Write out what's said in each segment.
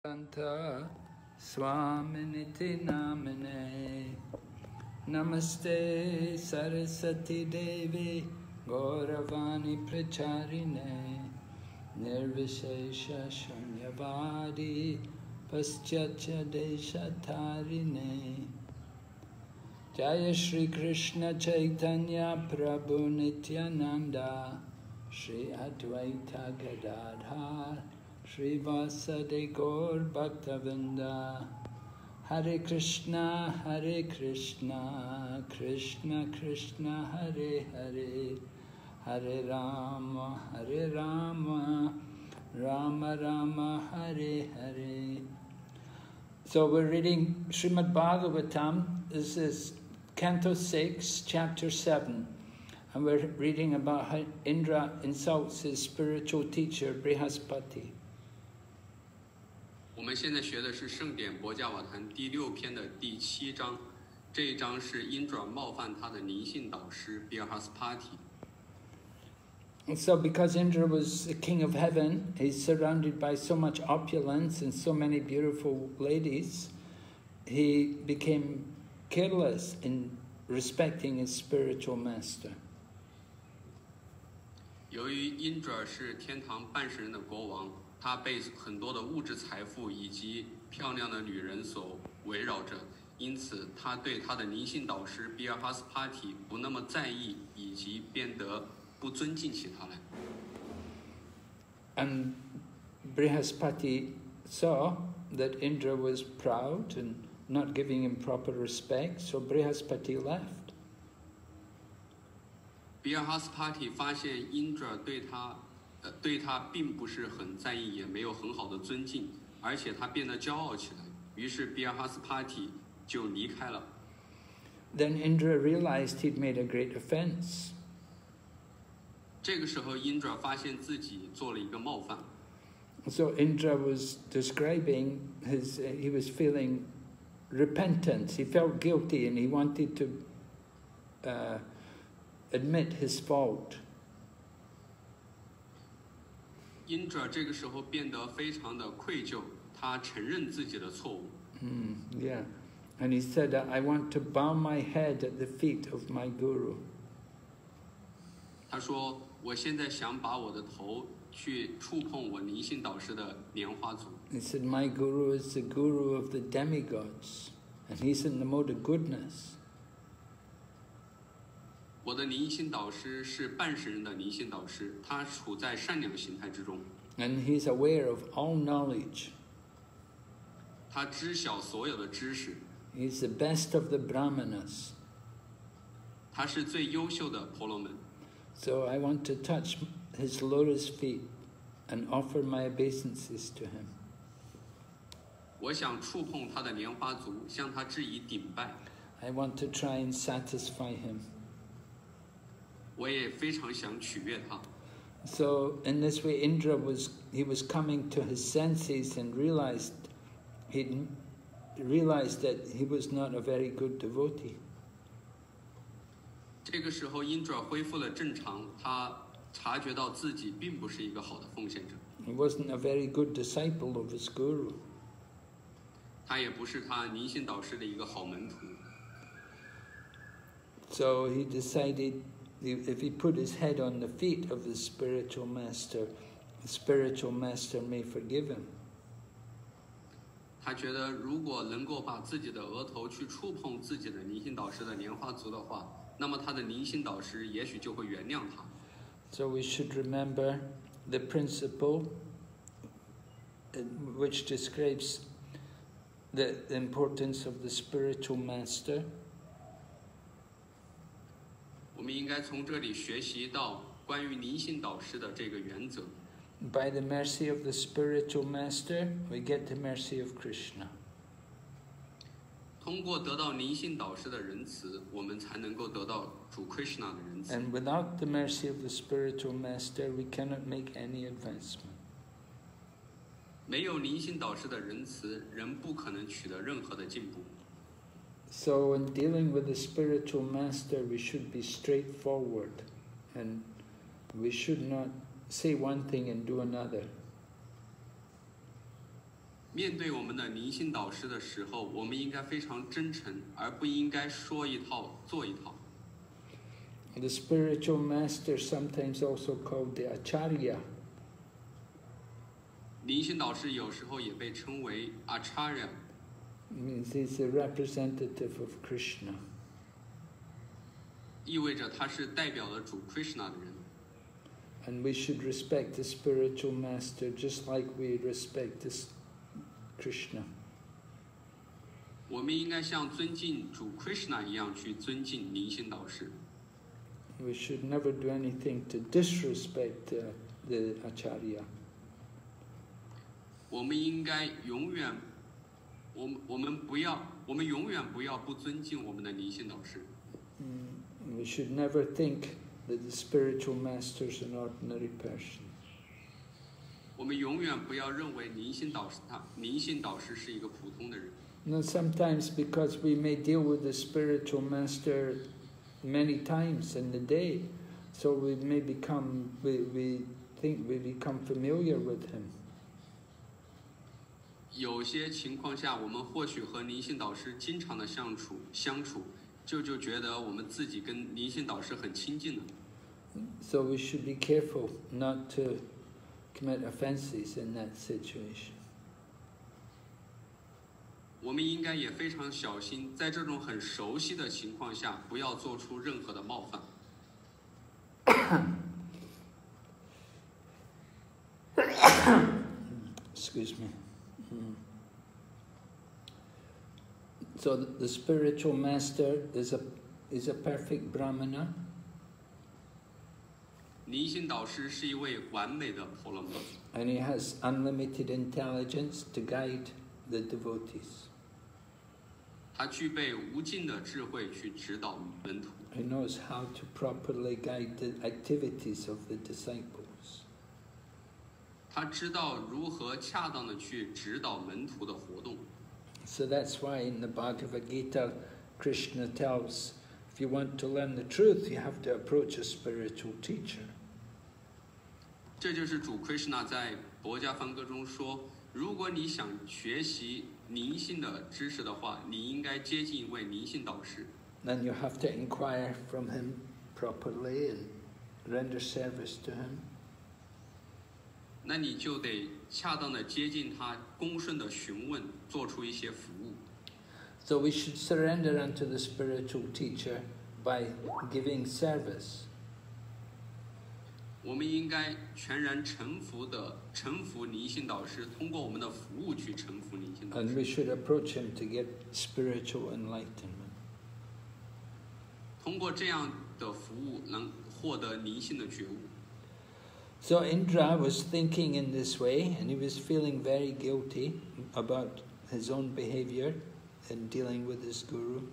Santa Swaminiti Namine Namaste Saraswati Devi Gauravani Pracharine Nirvishesha Shunyavadi Paschatya Deshatarine Jaya Shri Krishna Chaitanya Prabhu Nityananda Shri Advaita Gadadhar Shri Vasade Gaur Bhaktavinda Hare Krishna, Krishna Krishna, Hare Hare Hare Rama, Rama Rama, Hare Hare. So we're reading Srimad Bhagavatam. This is Canto 6, Chapter 7. And we're reading about how Indra insults his spiritual teacher, Brihaspati. 我们现在学的是圣典博伽瓦坛第6篇的第7章，这一章是因转冒犯他的灵性导师 Brihaspati。 And so because Indra was the king of heaven, he's surrounded by so much opulence and so many beautiful ladies, he became careless in respecting his spiritual master. 由于因转是天堂半神人的国王，他被很多的物质财富以及漂亮的女人所围绕着，因此他对他的灵性导师 Brihaspati 不那么在意，以及变得不尊敬起他来。 And Brihaspati saw that Indra was proud and not giving him proper respect, so Brihaspati left. Brihaspati 发现因转对他并不是很在意，也没有很好的尊敬，而且他变得骄傲起来，于是 Brihaspati 就离开了。 Then Indra realized he'd made a great offense. 这个时候，因转发现自己做了一个冒犯。 So Indra was describing he was feeling repentance. He felt guilty and he wanted to admit his fault. 因转这个时候变得非常的愧疚，他承认自己的错误。 Yeah, and he said, "I want to bow my head at the feet of my guru." 他说：“我现在想把我的头去触碰我灵性导师的莲花足。” He said, "My guru is the guru of the demigods, and he's in the mode of goodness." 我的灵性导师是半神人的灵性导师，他处在善良形态之中。 And he's aware of all knowledge. 他知晓所有的知识。 He's the best of the brahmanas. 他是最优秀的婆罗门。 So I want to touch his lotus feet and offer my obeisances to him. 我想触碰他的莲花足，向他致以顶拜。 I want to try and satisfy him. 我也非常想取悦他。 So in this way, Indra was coming to his senses and realized that he was not a very good devotee. 这个时候，因转恢复了正常，他察觉到自己并不是一个好的奉献者。 He wasn't a very good disciple of his guru. 他也不是他灵性导师的一个好门徒。 So he decided if he put his head on the feet of the spiritual master may forgive him. 他觉得如果能够把自己的额头去触碰自己的灵性导师的莲花足的话，那么他的灵性导师也许就会原谅他。 So we should remember the principle which describes the importance of the spiritual master. 我们应该从这里学习到关于灵性导师的这个原则。 By the mercy of the spiritual master, we get the mercy of Krishna. 通过得到灵性导师的仁慈，我们才能够得到主 Krishna 的仁慈。 And without the mercy of the spiritual master, we cannot make any advancement. 没有灵性导师的仁慈，人不可能取得任何的进步。 So in dealing with the spiritual master, we should be straightforward and we should not say one thing and do another. 面对我们的灵性导师的时候，我们应该非常真诚，而不应该说一套做一套。 The spiritual master, sometimes also called the Acharya. 灵性导师有时候也被称为 Acharya， Means he's the representative of Krishna. 意味着他是代表了主 Krishna 的人。 And we should respect the spiritual master just like we respect this Krishna. 我们应该像尊敬主 Krishna 一样去尊敬灵性导师。 We should never do anything to disrespect the Acharya. 我们应该永远，我们永远不要不尊敬我们的灵性导师。 We should never think that the spiritual master is an ordinary person. 我们永远不要认为灵性导师是一个普通的人。 Now, sometimes because we may deal with the spiritual master many times in the day, so we think we become familiar with him. 有些情况下，我们或许和灵性导师经常的相处，就觉得我们自己跟灵性导师很亲近了。 So we should be careful not to commit offenses in that situation. 我们应该也非常小心，在这种很熟悉的情况下，不要做出任何的冒犯。 Excuse me. So the spiritual master is a perfect Brahmana. 灵性导师是一位完美的婆罗门， And he has unlimited intelligence to guide the devotees. 他具备无尽的智慧去指导门徒。 He knows how to properly guide the activities of the disciples. 他知道如何恰当的去指导门徒的活动。 So that's why in the Bhagavad Gita, Krishna tells, if you want to learn the truth, you have to approach a spiritual teacher. 这就是主 Krishna 在博迦梵歌中说，如果你想学习灵性的知识的话，你应该接近一位灵性导师。 Then you have to inquire from him properly and render service to him. 那你就得恰当的接近他，恭顺的询问，做出一些服务。 So we should surrender unto the spiritual teacher by giving service. 我们应该全然臣服灵性导师，通过我们的服务去臣服灵性导 And 师。 we should approach him to get spiritual enlightenment. 通过这样的服务，能获得灵性的觉悟。 So Indra was thinking in this way, and he was feeling very guilty about his own behavior in dealing with his guru.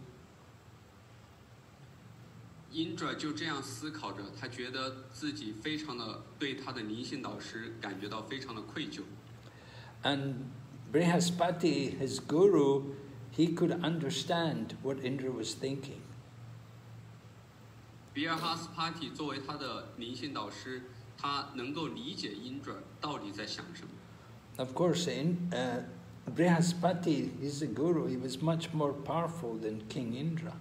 Indra 就这样思考着，他觉得自己非常的对他的灵性导师感觉到非常的愧疚。 And Brihaspati, his guru, he could understand what Indra was thinking. 比尔哈斯帕提作为他的灵性导师，他能够理解 Indra 到底在想什么。 Of course, Brihaspati, he's a guru, he was much more powerful than King Indra.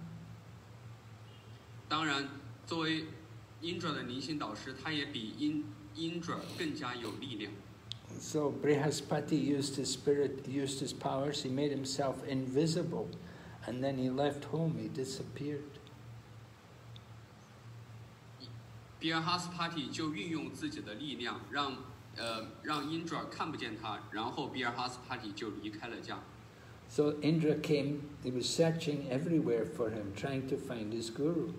当然，作为 Indra 的灵性导师，他也比Indra 更加有力量。 So Brihaspati used his spirit, used his powers, he made himself invisible, and then he left home, he disappeared. 比尔哈斯帕提就运用自己的力量，让 Indra 看不见他，然后比尔哈斯帕提就离开了家。 So Indra came, he was searching everywhere for him, trying to find his guru.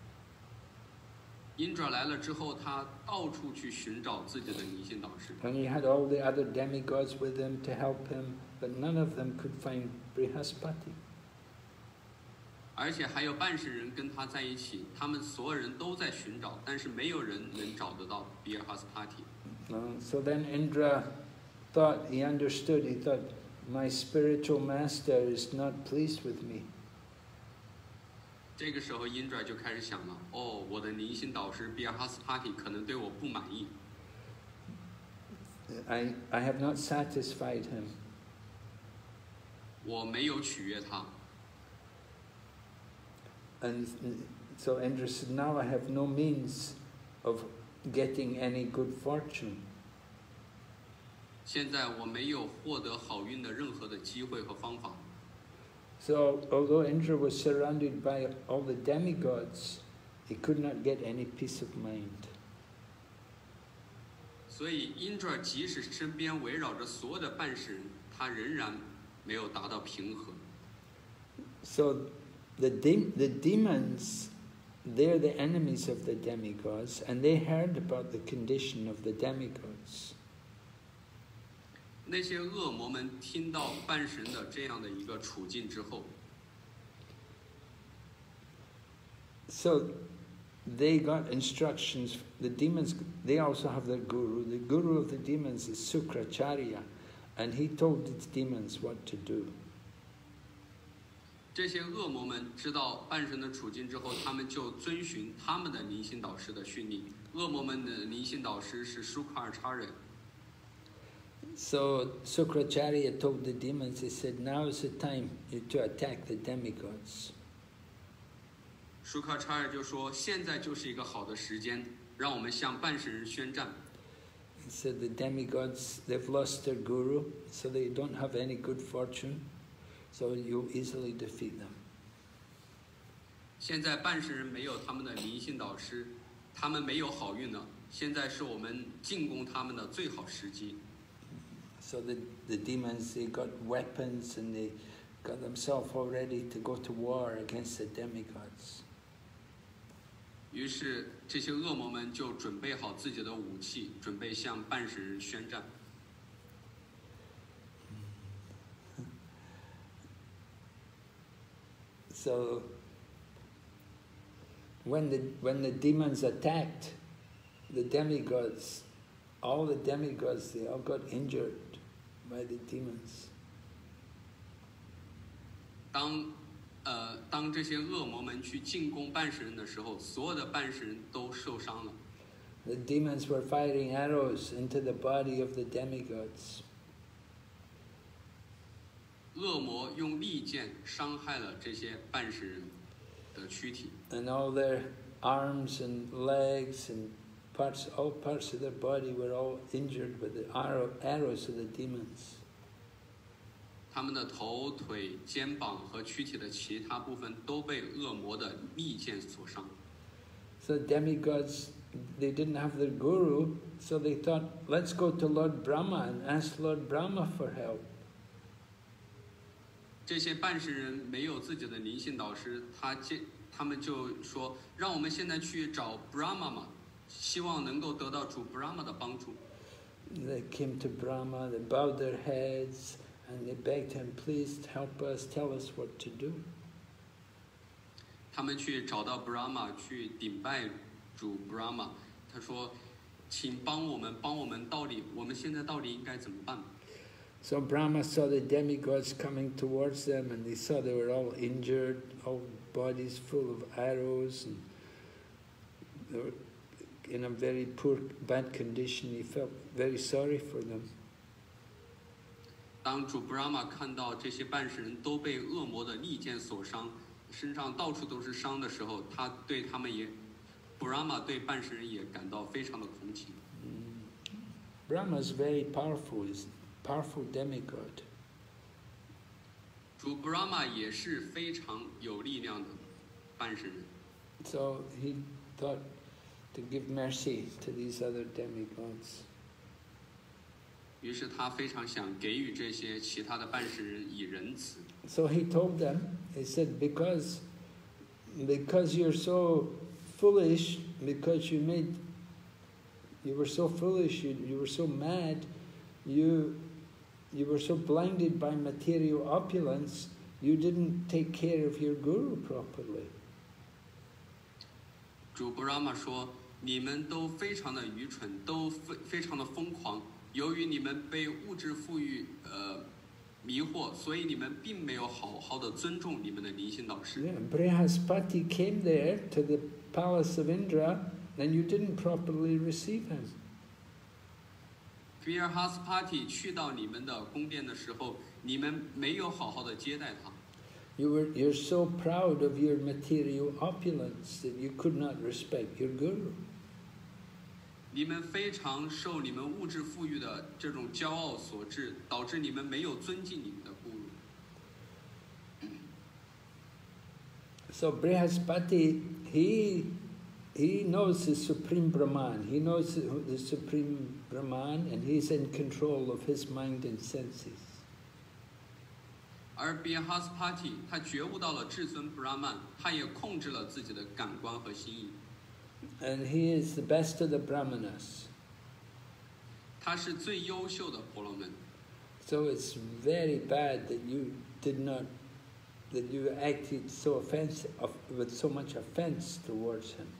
Indra 来了之后，他到处去寻找自己的灵性导师。 And he had all the other demigods with him to help him, but none of them could find Brihaspati. 而且还有半神人跟他在一起，他们所有人都在寻找，但是没有人能找得到比尔哈斯帕提。 So then Indra thought, he understood, he thought, my spiritual master is not pleased with me. 这个时候 Indra 就开始想了，哦，我的灵性导师比尔哈斯帕提可能对我不满意。 I have not satisfied him. 我没有取悦他。 And so Indra said, now I have no means of getting any good fortune. 现在我没有获得好运的任何的机会和方法。 So although Indra was surrounded by all the demigods, he could not get any peace of mind. 所以Indra即使身边围绕着所有的半神人，他仍然没有达到平和。 So the demons, they're the enemies of the demigods, and they heard about the condition of the demigods. 那些恶魔们听到半神的这样的一个处境之后， So they got instructions. The demons, they also have their guru. The guru of the demons is Sukracharya, and he told the demons what to do. 这些恶魔们知道半神的处境之后，他们就遵循他们的灵性导师的训令。恶魔们的灵性导师是舒卡尔查人。 So Sukracharya told the demons, he said, now is the time to attack the demigods. 舒卡查尔就说：“现在就是一个好的时间，让我们向半神人宣战。” He said the demigods, they've lost their guru, so they don't have any good fortune, so you easily defeat them. 现在半神人没有他们的灵性导师，他们没有好运了。现在是我们进攻他们的最好时机。 So the demons, they got weapons and they got themselves all ready to go to war against the demigods. 于是这些恶魔们就准备好自己的武器，准备向半神人宣战。 So when the demons attacked the demigods, all the demigods, they all got injured by the demons. 当这些恶魔们去进攻半神人的时候，所有的半神人都受伤了。 The demons were firing arrows into the body of the demigods. 恶魔用利剑伤害了这些半神人的躯体， And all their arms and legs and all parts of their body were all injured with the arrows of the demons. 他们的头、腿、肩膀和躯体的其他部分都被恶魔的利剑所伤。 So demigods, they didn't have their guru, so they thought, let's go to Lord Brahma and ask Lord Brahma for help. 这些半神人没有自己的灵性导师，他们就说，让我们现在去找 Brahma 嘛，希望能够得到主 Brahma 的帮助。 They came to Brahma, they bowed their heads, and they begged him, please help us, tell us what to do. 他们去找到 Brahma 去顶拜主 Brahma， 他说，请帮我们，我们现在到底应该怎么办？ So Brahma saw the demigods coming towards them, and they saw they were all injured, all bodies full of arrows, and they were in a very poor, bad condition. He felt very sorry for them. 当主 Brahma 看到这些半神人都被恶魔的利剑所伤，身上到处都是伤的时候，他对他们也 Brahma 对半神人也感到非常的同情。 Brahma is very powerful. He's a powerful demigod. 主 Brahma 也是非常有力量的半神人， So he thought to give mercy to these other demigods. 于是他非常想给予这些其他的半神人以仁慈。 So he told them, he said, because you're so foolish, because you were so foolish, you were so mad, you were so blinded by material opulence, you didn't take care of your guru properly. 主 Brahma 说：“你们都非常的愚蠢，都非常的疯狂。由于你们被物质富裕迷惑，所以你们并没有好好的尊重你们的灵性导师。” Yeah, Brihaspati came there to the palace of Indra, and you didn't properly receive him. 比尔哈斯帕提去到你们的宫殿的时候， 你们没有好好的接待他。 You're so proud of your material opulence that you could not respect your guru. 你们非常受你们物质富裕的这种骄傲所致，导致你们没有尊敬你们的guru。 So Brihaspati, he knows the Supreme Brahman. He knows the Supreme Brahman, and he's in control of his mind and senses. 而比哈斯帕提他觉悟到了至尊布拉曼，他也控制了自己的感官和心意。 And he is the best of the Brahmanas. 他是最优秀的婆罗门。 So it's very bad that you acted so offensive, with so much offense towards him.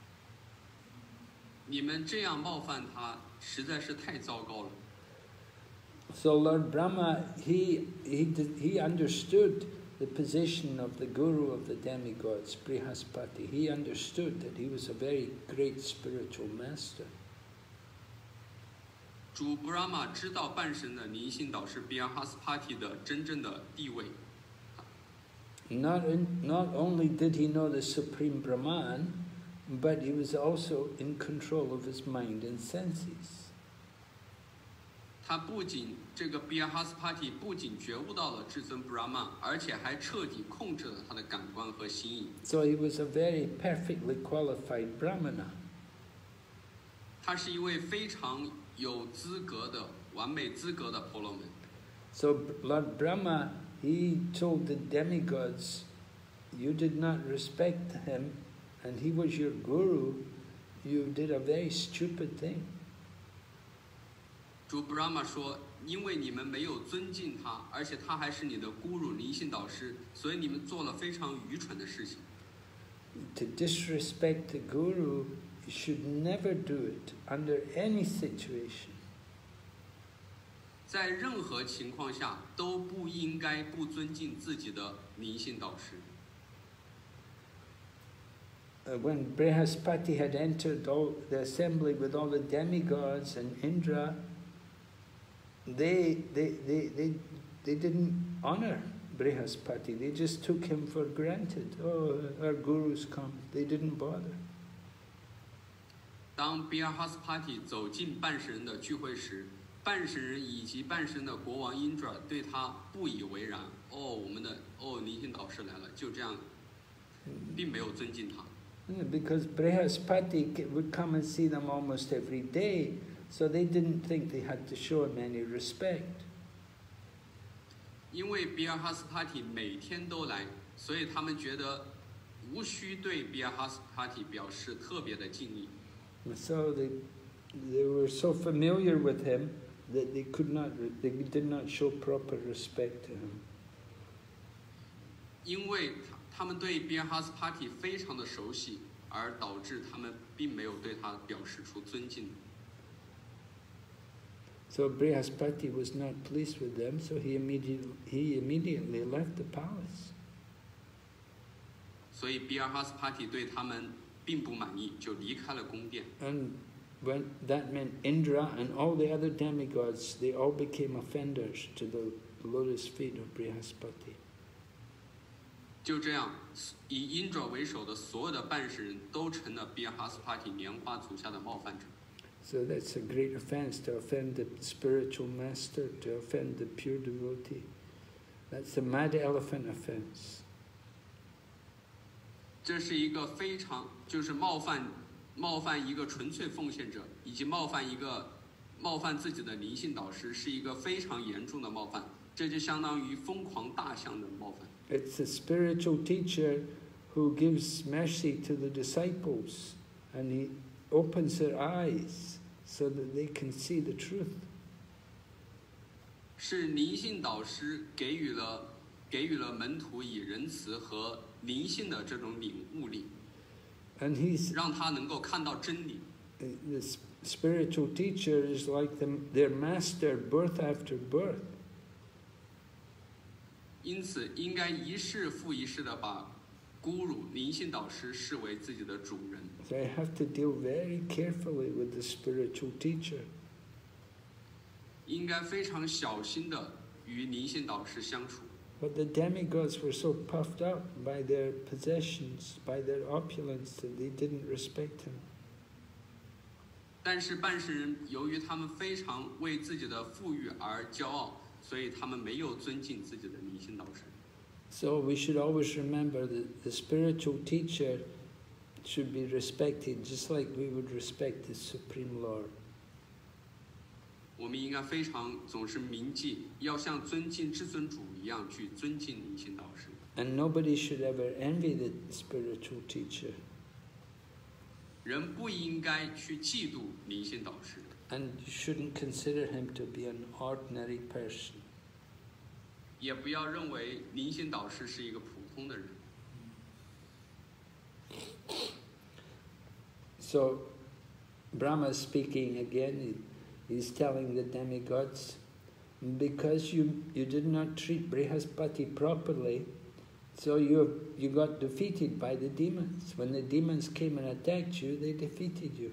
你们这样冒犯他，实在是太糟糕了。 So Lord Brahma, he understood the position of the guru of the demigods, Brihaspati. He understood that he was a very great spiritual master. 主布拉玛知道半神的灵性导师比尔哈斯帕提的真正的地位。 Not only did he know the Supreme Brahman, but he was also in control of his mind and senses. 他不仅这个比尔哈斯帕提不仅觉悟到了至尊布拉曼，而且还彻底控制了他的感官和心意。 So he was a very perfectly qualified Brahmana. 他是一位非常有资格的、完美资格的婆罗门。 So Lord Brahma, he told the demigods, you did not respect him, and he was your guru, you did a very stupid thing. 主布拉玛说：“因为你们没有尊敬他，而且他还是你的姑儒灵性导师，所以你们做了非常愚蠢的事情。 To disrespect the guru, you should never do it under any situation. 在任何情况下都不应该不尊敬自己的灵性导师。” When Brihaspati had entered the assembly with all the demigods and Indra, they didn't honor Brihaspati. They just took him for granted. Oh, our guru's come. They didn't bother. 当比尔哈斯帕提走进半神人的聚会时，半神人以及半神的国王因爪对他不以为然。我们的灵性导师来了，就这样，并没有尊敬他。 Because Brihaspati would come and see them almost every day, so they didn't think they had to show him any respect. 因为比尔哈斯帕提每天都来，所以他们觉得无需对比尔哈斯帕提表示特别的敬意。 So they were so familiar with him that they did not show proper respect to him. 因为他们对比尔哈斯帕提非常的熟悉，而导致他们并没有对他表示出尊敬。 So Brihaspati was not pleased with them, so he immediately left the palace. 所以比尔哈斯帕提对他们并不满意，就离开了宫殿。 And when that meant Indra and all the other demigods, they all became offenders to the lotus feet of Brihaspati. 就这样，以因爪为首的所有的半神人都成了比尔哈斯帕提莲花足下的冒犯者。 So that's a great offense, to offend the spiritual master, to offend the pure devotee. That's the mad elephant offense. 这是一个非常就是冒犯一个纯粹奉献者，以及冒犯自己的灵性导师，是一个非常严重的冒犯。这就相当于疯狂大象的冒犯。 It's a spiritual teacher who gives mercy to the disciples, and he opens their eyes so that they can see the truth. 是灵性导师给予了门徒以仁慈和灵性的这种领悟力， And he's 让他能够看到真理。 the spiritual teacher is like their master, birth after birth. 因此，应该一世复一世的把咕噜灵性导师视为自己的主人。 So I have to deal very carefully with the spiritual teacher. 应该非常小心的与灵性导师相处。 But the demigods were so puffed up by their possessions, by their opulence, that they didn't respect him. 但是半神人由于他们非常为自己的富裕而骄傲，所以他们没有尊敬自己的灵性导师。 So we should always remember that the spiritual teacher should be respected just like we would respect the Supreme Lord. 我们应该非常总是铭记，要像尊敬至尊主一样去尊敬灵性导师。 And nobody should ever envy the spiritual teacher. 人不应该去嫉妒灵性导师， And you shouldn't consider him to be an ordinary person. 也不要认为灵性导师是一个普通的人。 So Brahma is speaking again. He's telling the demigods, because you did not treat Brihaspati properly, so you got defeated by the demons. When the demons came and attacked you, they defeated you.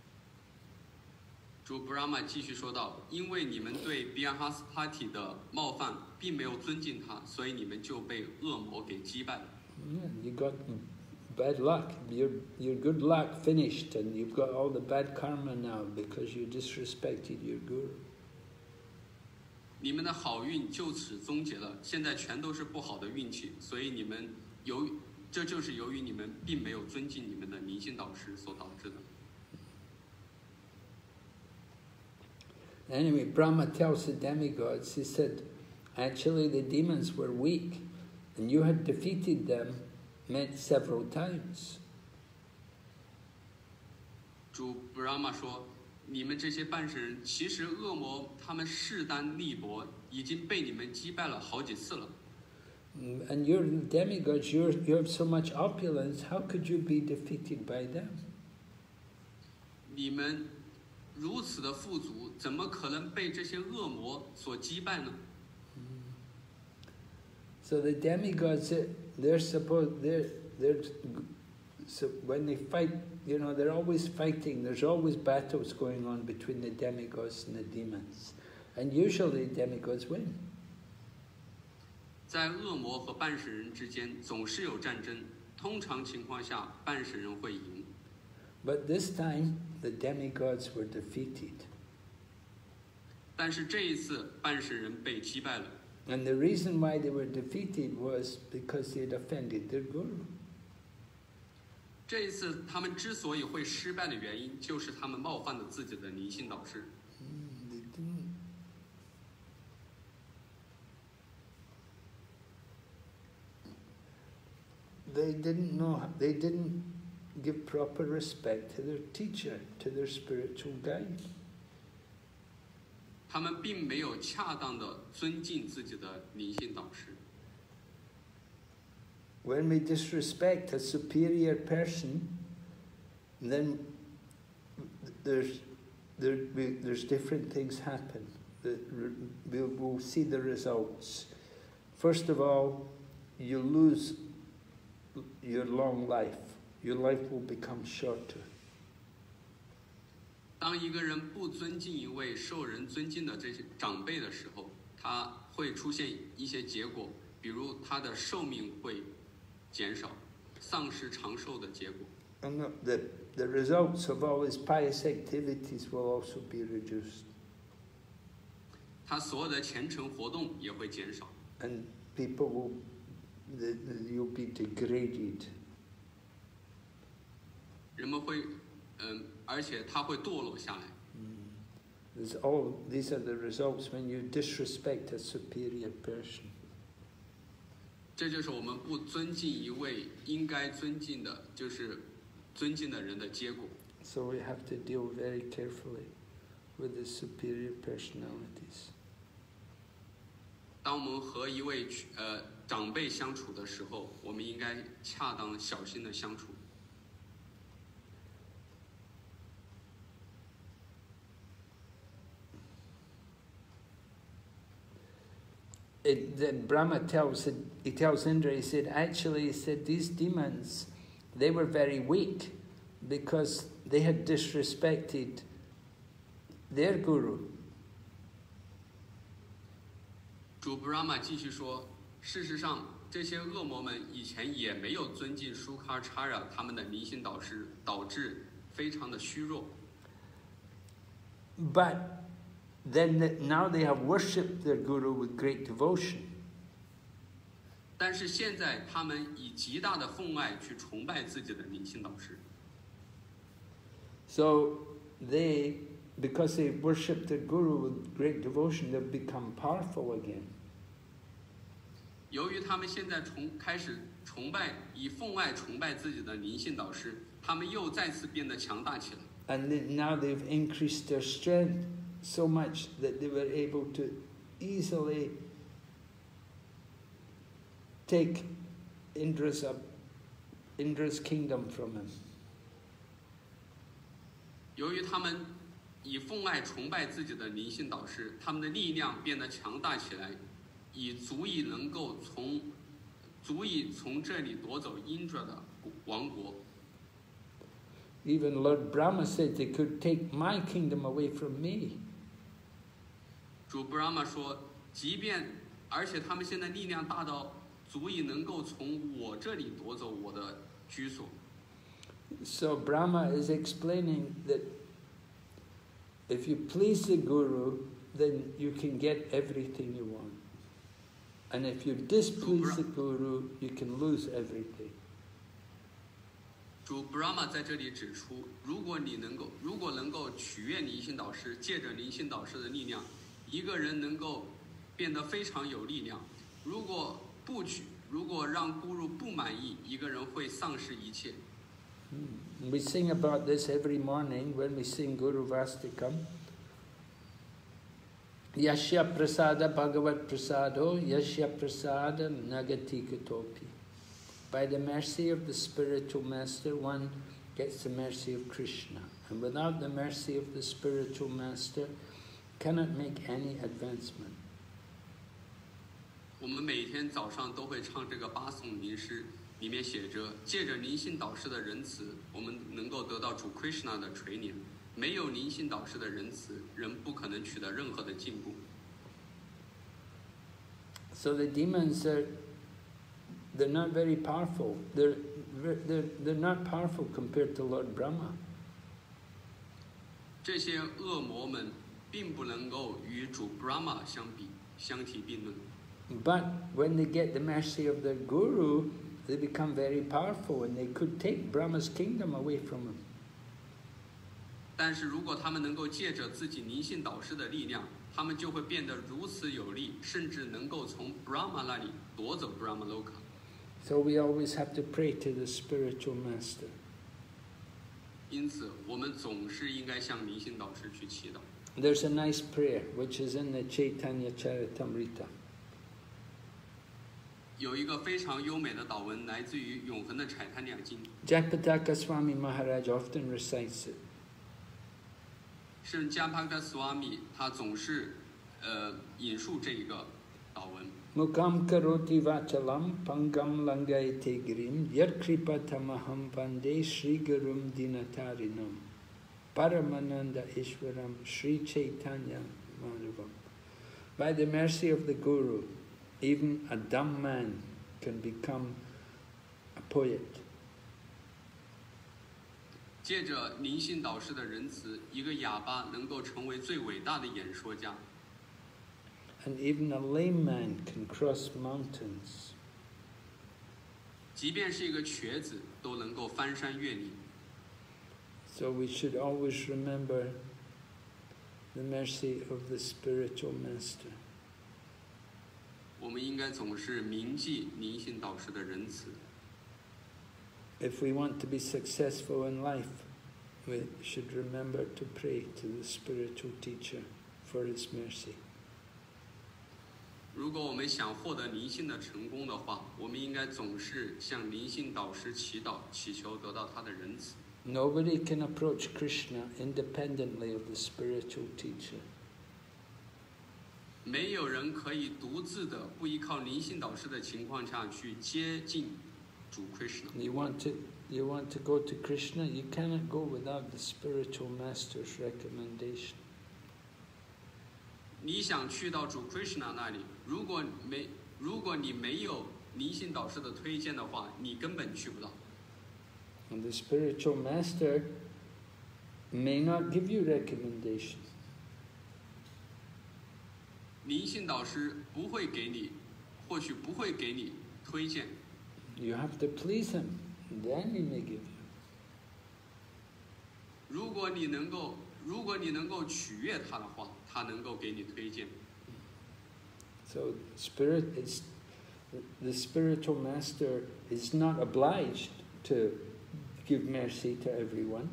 主布拉玛继续说道：“因为你们对比亚哈斯帕提的冒犯，并没有尊敬他，所以你们就被恶魔给击败了。 Yeah, you got bad luck. Your good luck finished, and you've got all the bad karma now because you disrespected your guru. 你们的好运就此终结了，现在全都是不好的运气，所以这就是由于你们并没有尊敬你们的灵性导师所导致的。” Anyway, Brahma tells the demigods, he said, actually the demons were weak, and you had defeated them several times. 主布拉玛说：“你们这些半神人，其实恶魔他们势单力薄，已经被你们击败了好几次了。 And you're demigods, you have so much opulence, how could you be defeated by them? 你们如此的富足，怎么可能被这些恶魔所击败呢？” So the demigods, so when they fight, they're always fighting. There's always battles going on between the demigods and the demons, and usually demigods win. 在恶魔和半神人之间总是有战争，通常情况下半神人会赢。 But this time, the demigods were defeated. 但是这一次半神人被击败了。 And the reason why they were defeated was because they had offended their guru. 这一次他们之所以会失败的原因，就是他们冒犯了自己的灵性导师。 They didn't give proper respect to their teacher, to their spiritual guide. 他们并没有恰当的尊敬自己的灵性导师。 When we disrespect a superior person, then there's different things happen. We'll see the results. First of all, you lose your long life. Your life will become shorter. 当一个人不尊敬一位受人尊敬的这些长辈的时候，他会出现一些结果，比如他的寿命会减少，丧失长寿的结果。 And the results of all his pious activities will also be reduced. 他所有的虔诚活动也会减少。 And people you'll be degraded. 人们会，而且他会堕落下来。 These are the results when you disrespect a superior person. 这就是我们不尊敬一位应该尊敬的，就是尊敬的人的结果。 So we have to deal very carefully with the superior personalities. 当我们和一位长辈相处的时候，我们应该恰当小心的相处。 Then Brahma tells Indra, he said, these demons, they were very weak because they had disrespected their guru. 主布拉玛继续说，事实上，这些恶魔们以前也没有尊敬舒卡查拉他们的灵性导师，导致非常的虚弱。 But now they have worshipped their guru with great devotion. 但是现在他们以极大的奉爱去崇拜自己的灵性导师。 So because they worship their guru with great devotion, they've become powerful again. 由于他们现在开始以奉爱崇拜自己的灵性导师，他们又再次变得强大起来。 And now they've increased their strength so much that they were able to easily take Indra's kingdom from him. 由于他们以奉爱崇拜自己的灵性导师，他们的力量变得强大起来，足以从这里夺走Indra的王国。 Even Lord Brahma said they could take my kingdom away from me. 主 Brahma 说，而且他们现在力量大到足以能够从我这里夺走我的居所。 So Brahma is explaining that if you please the Guru, then you can get everything you want. And if you displease the Guru, you can lose everything. 主 Brahma 在这里指出，如果能够取悦灵性导师，借着灵性导师的力量，一个人能够变得非常有力量。如果让 Guru 不满意，一个人会丧失一切。 We sing about this every morning when we sing Guru Vastikam. Yashya prasada bhagavat prasado, yashya prasada nagati katopi. By the mercy of the spiritual master, one gets the mercy of Krishna. And without the mercy of the spiritual master, cannot make any advancement. 我们每天早上都会唱这个八颂灵诗，里面写着：借着灵性导师的仁慈，我们能够得到主 Krishna 的垂怜。没有灵性导师的仁慈，人不可能取得任何的进步。 So the demons they're not very powerful. They're not powerful compared to Lord Brahma. 这些恶魔们并不能够与主 Brahma 相提并论。 But when they get the mercy of their guru, they become very powerful and they could take Brahma's kingdom away from him. 但是如果他们能够借着自己灵性导师的力量，他们就会变得如此有力，甚至能够从 Brahma 那里夺走 Brahma Loka。 So we always have to pray to the spiritual master. 因此，我们总是应该向灵性导师去祈祷。 There's a nice prayer which is in the Chaitanya Charitamrita. 有一个非常优美的祷文，来自于永恒的柴坦两经。 Jayapataka Swami Maharaj often recites it. 圣加帕克斯瓦米他总是引述这一个祷文。 Mukam karoti vachalam pangam langayate girim yarkripatamaham vande Sri Gurum Dinatarinam Paramananda Ishwaram Sri Chaitanya Madhavam. By the mercy of the Guru, even a dumb man can become a poet. 借着灵性导师的仁慈，一个哑巴能够成为最伟大的演说家。 And even a lame man can cross mountains. 即便是一个瘸子，都能够翻山越岭。 So we should always remember the mercy of the spiritual master. 我们应该总是铭记灵性导师的仁慈。 If we want to be successful in life, we should remember to pray to the spiritual teacher for his mercy. 如果我们想获得灵性的成功的话，我们应该总是向灵性导师祈祷，祈求得到他的仁慈。 Nobody can approach Krishna independently of the spiritual teacher. 没有人可以独自的不依靠灵性导师的情况下去接近主 Krishna。 You want to go to Krishna, you cannot go without the spiritual master's recommendation. 你想去到主 Krishna 那里，如果你没有灵性导师的推荐的话，你根本去不到。 And the spiritual master may not give you recommendations. 灵性导师不会给你，或许不会给你推荐。 You have to please him, and then he may give you. 如果你能够取悦他的话，他能够给你推荐。 So the spiritual master is not obliged to give mercy to everyone.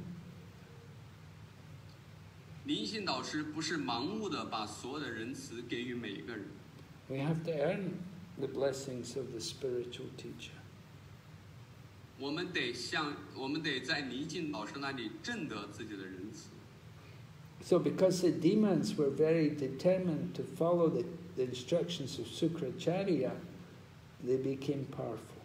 灵性导师不是盲目的把所有的仁慈给予每一个人。 We have to earn the blessings of the spiritual teacher. 我们得在灵性导师那里挣得自己的仁慈。 So because the demons were very determined to follow the instructions of Sukracharya, they became powerful.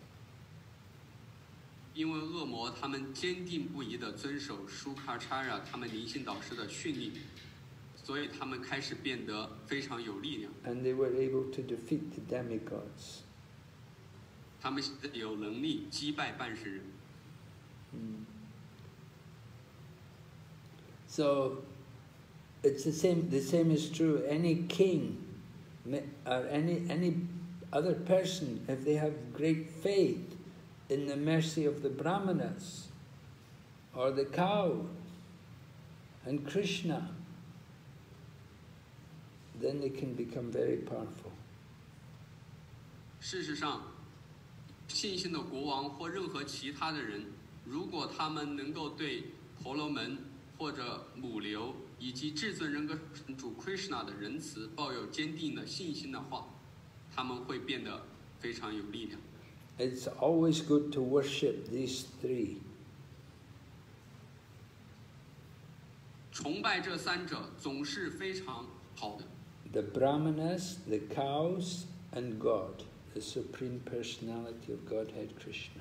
因为恶魔他们坚定不移地遵守舒卡查亚他们灵性导师的训令，所以他们开始变得非常有力量。 And they were able to defeat the demigods. 他们有能力击败半神人。 So it's the same. The same is true. Any king or any other person, if they have great faith in the mercy of the Brahmanas or the cow and Krishna, then they can become very powerful. 事实上，信心的国王或任何其他的人，如果他们能够对婆罗门或者母牛以及至尊人格主 Krishna 的仁慈抱有坚定的信心的话，他们会变得非常有力量。 It's always good to worship these three. 崇拜这三者总是非常好的。 The Brahmanas, the cows, and God, the Supreme Personality of Godhead Krishna.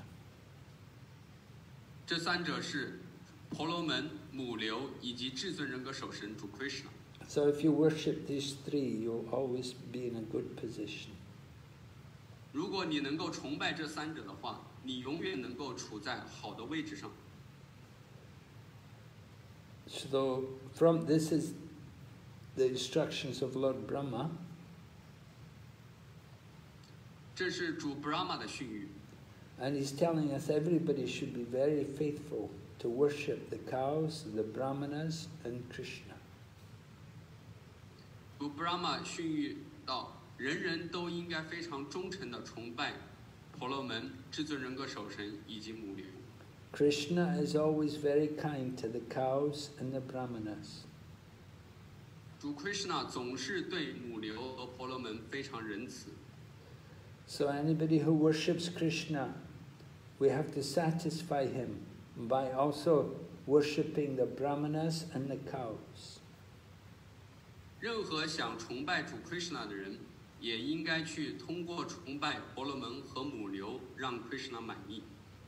这三者是婆罗门、母牛以及至尊人格守神主 Krishna。 So if you worship these three, you'll always be in a good position. 如果你能够崇拜这三者的话，你永远能够处在好的位置上。 So this is the instructions of Lord Brahma. 这是主 Brahma 的训语。 And he's telling us everybody should be very faithful to worship the cows, the Brahmanas, and Krishna. 主 Brahma 训喻到，人人都应该非常忠诚地崇拜婆罗门、至尊人格守神以及母牛。 Krishna is always very kind to the cows and the Brahmanas. 主 Krishna 总是对母牛和婆罗门非常仁慈。 So anybody who worships Krishna, we have to satisfy him by also worshipping the Brahmanas and the cows. 任何想崇拜主 Krishna 的人，也应该去通过崇拜婆罗门和母牛，让 Krishna 满意。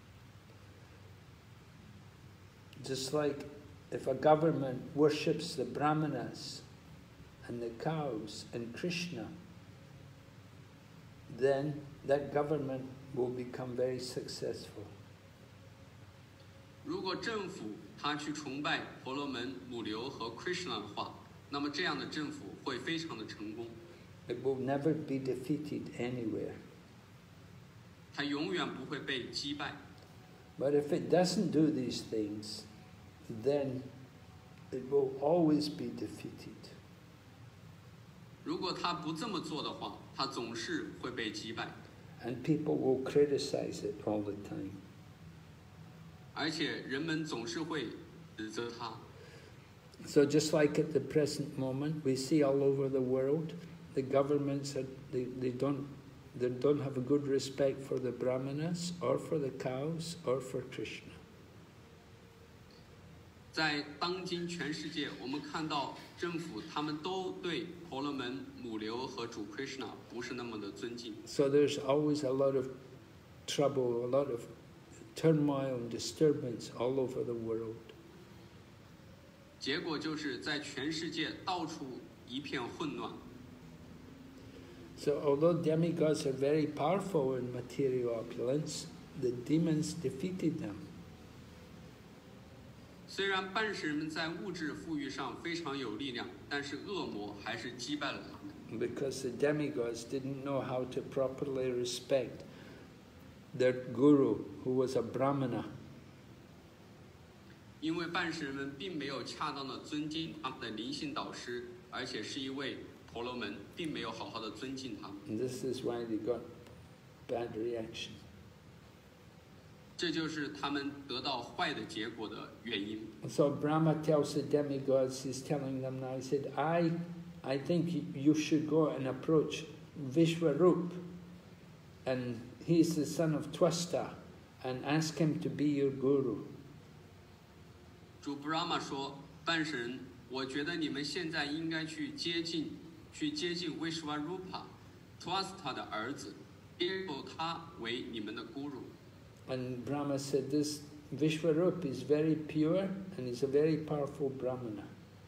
Just like if a government worships the Brahmanas and the cows and Krishna, then that government will become very successful. 如果政府他去崇拜婆罗门、母牛和 Krishna 的话，那么这样的政府会非常的成功。 It will never be defeated anywhere. 他永远不会被击败。 But if it doesn't do these things, then it will always be defeated. 如果他不这么做的话，他总是会被击败。 And people will criticize it all the time. 而且人们总是会指责他。 So just like at the present moment, we see all over the world, the governments they don't have a good respect for the Brahmanas or for the cows or for Krishna. 在当今全世界，我们看到政府他们都对婆罗门、母牛和主 Krishna 不是那么的尊敬。 So there's always a lot of trouble, a lot of turmoil and disturbance all over the world. 结果就是在全世界到处一片混乱。 So although demigods are very powerful in material opulence, the demons defeated them. 虽然半神们在物质富裕上非常有力量，但是恶魔还是击败了他们。 Because the demigods didn't know how to properly respect their guru, who was a brahmana. 因为半神们并没有恰当的尊敬他们的灵性导师，而且是一位婆罗门，并没有好好的尊敬他们。 And this is why they got bad reaction. 这就是他们得到坏的结果的原因。 So Brahma tells the demigods, he's telling them now, he said, I think you should go and approach Vishwarup, and he's the son of Twasta, and ask him to be your guru. 主 Brahma 说：“半神，我觉得你们现在应该去接近 Vishwarupa, Twasta 的儿子，接受他为你们的 guru。” And Brahma said, this Vishwarup is very pure and he's a very powerful Brahmana.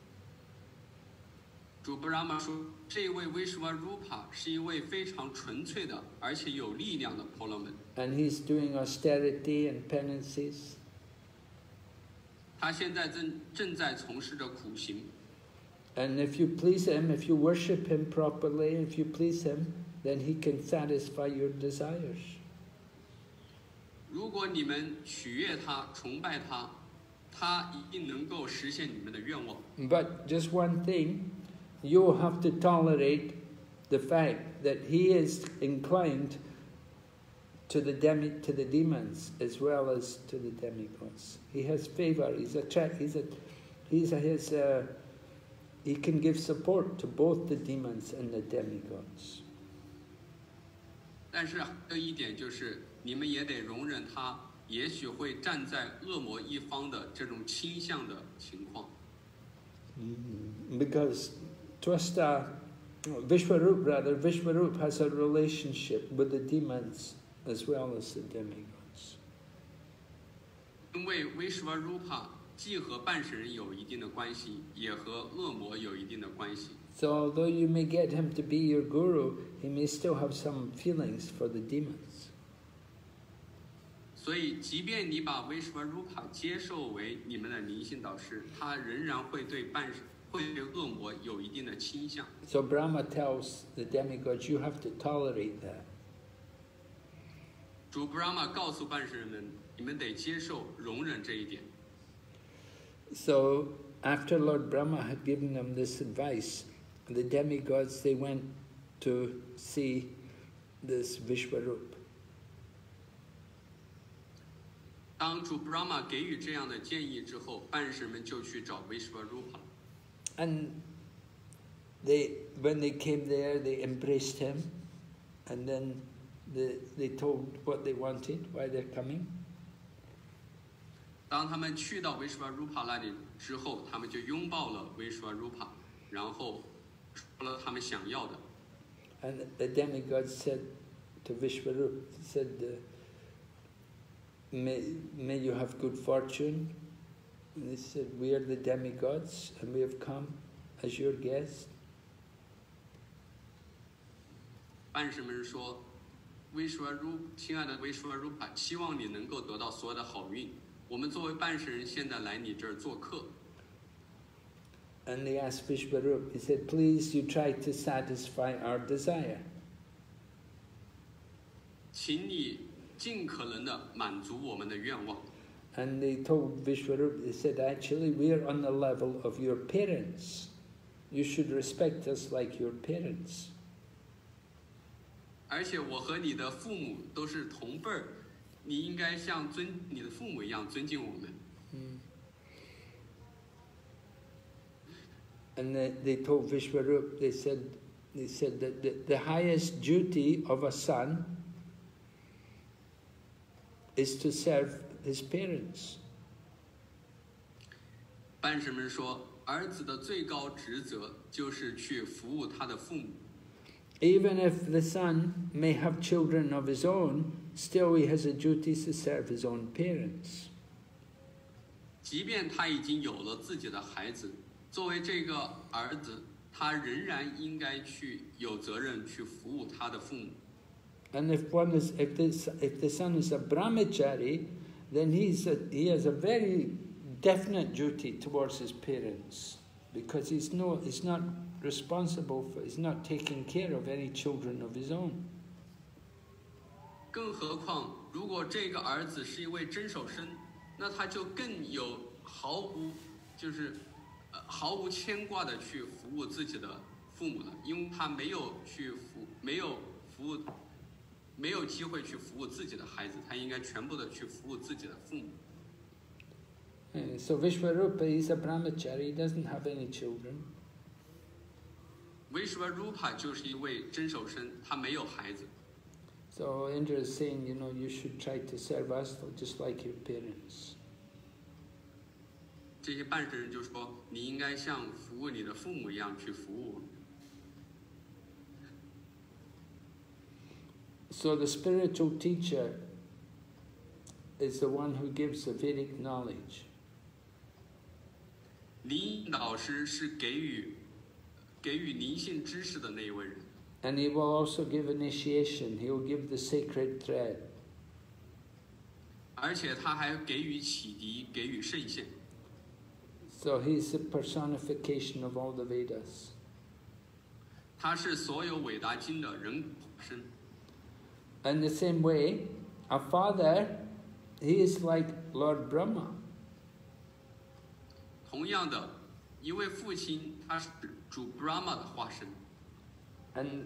主 Brahma 说，这一位 Vishwarupa 是一位非常纯粹的，而且有力量的婆罗门。 And he's doing austerity and penances. 他现在正在从事着苦行。 And if you please him, if you worship him properly, if you please him, then he can satisfy your desires. 如果你们取悦他、崇拜他，他一定能够实现你们的愿望。 But just one thing, you will have to tolerate the fact that he is inclined to the demons as well as to the demigods. He has favor. He can give support to both the demons and the demigods. 但是还有一点就是，你们也得容忍他，也许会站在恶魔一方的这种倾向的情况。 Because Vishwarup has a relationship with the demons as well as the demigods. 因为 Vishwarupa 既和半神人有一定的关系，也和恶魔有一定的关系。 So although you may get him to be your guru, he may still have some feelings for the demons. 所以，即便你把 Vishwarupa 接受为你们的灵性导师，他仍然会对恶魔有一定的倾向。 So Brahma tells the demigods, you have to tolerate that. 主 Brahma 告诉半神人们，你们得接受、容忍这一点。 So after Lord Brahma had given them this advice, the demigods, they went to see this Vishwarup. 当主 Brahma 给予这样的建议之后，半神们就去找 Vishwarupa 了。 And when they came there, they embraced him, and then they told what they wanted, why they're coming. 当他们去到 Vishwarupa 那里之后，他们就拥抱了 Vishwarupa， 然后说了他们想要的。 And the demigod said to Vishwarup, said, may you have good fortune. And they said, we are the demigods and we have come as your guest. 半神们说 亲爱的 Vishwarupa， 希望你能够得到所有的好运。我们作为半神人，现在来你这儿做客。 And they asked Vishwarup, he said, please you try to satisfy our desire. 请你尽可能的满足我们的愿望。 And they told Vishwarup, they said, actually we are on the level of your parents. You should respect us like your parents. 而且我和你的父母都是同辈儿，你应该像你的父母一样尊敬我们。 And they told Vishwarup, they said that the highest duty of a son is to serve his parents. 半神们说，儿子的最高职责就是去服务他的父母。 Even if the son may have children of his own, still he has a duty to serve his own parents. 即便他已经有了自己的孩子，作为这个儿子， 他仍然应该去有责任去服务他的父母。 And if the son is a brahmachari, then he has a very definite duty towards his parents, because he's not responsible for, he's not taking care of any children of his own. 更何况，如果这个儿子是一位真守生，那他就更有毫无牵挂的去服务自己的父母了，因为他没有机会去服务自己的孩子，他应该全部的去服务自己的父母。 So Vishwarupa is a brahmachari, he doesn't have any children. Vishwarupa 就是一位真守生，他没有孩子。 So Indra is saying, you should try to serve us just like your parents. 这些半神人就说，你应该像服务你的父母一样去服务。 So the spiritual teacher is the one who gives the Vedic knowledge. 灵导师是给予灵性知识的那一位人。 And he will also give initiation. He will give the sacred thread. 而且他还给予启迪，给予圣线。 So he's the personification of all the Vedas. 他是所有伟大经的人身。 In the same way, a father, he is like Lord Brahma. 同样的，一位父亲，他是主 Brahma 的化身。 And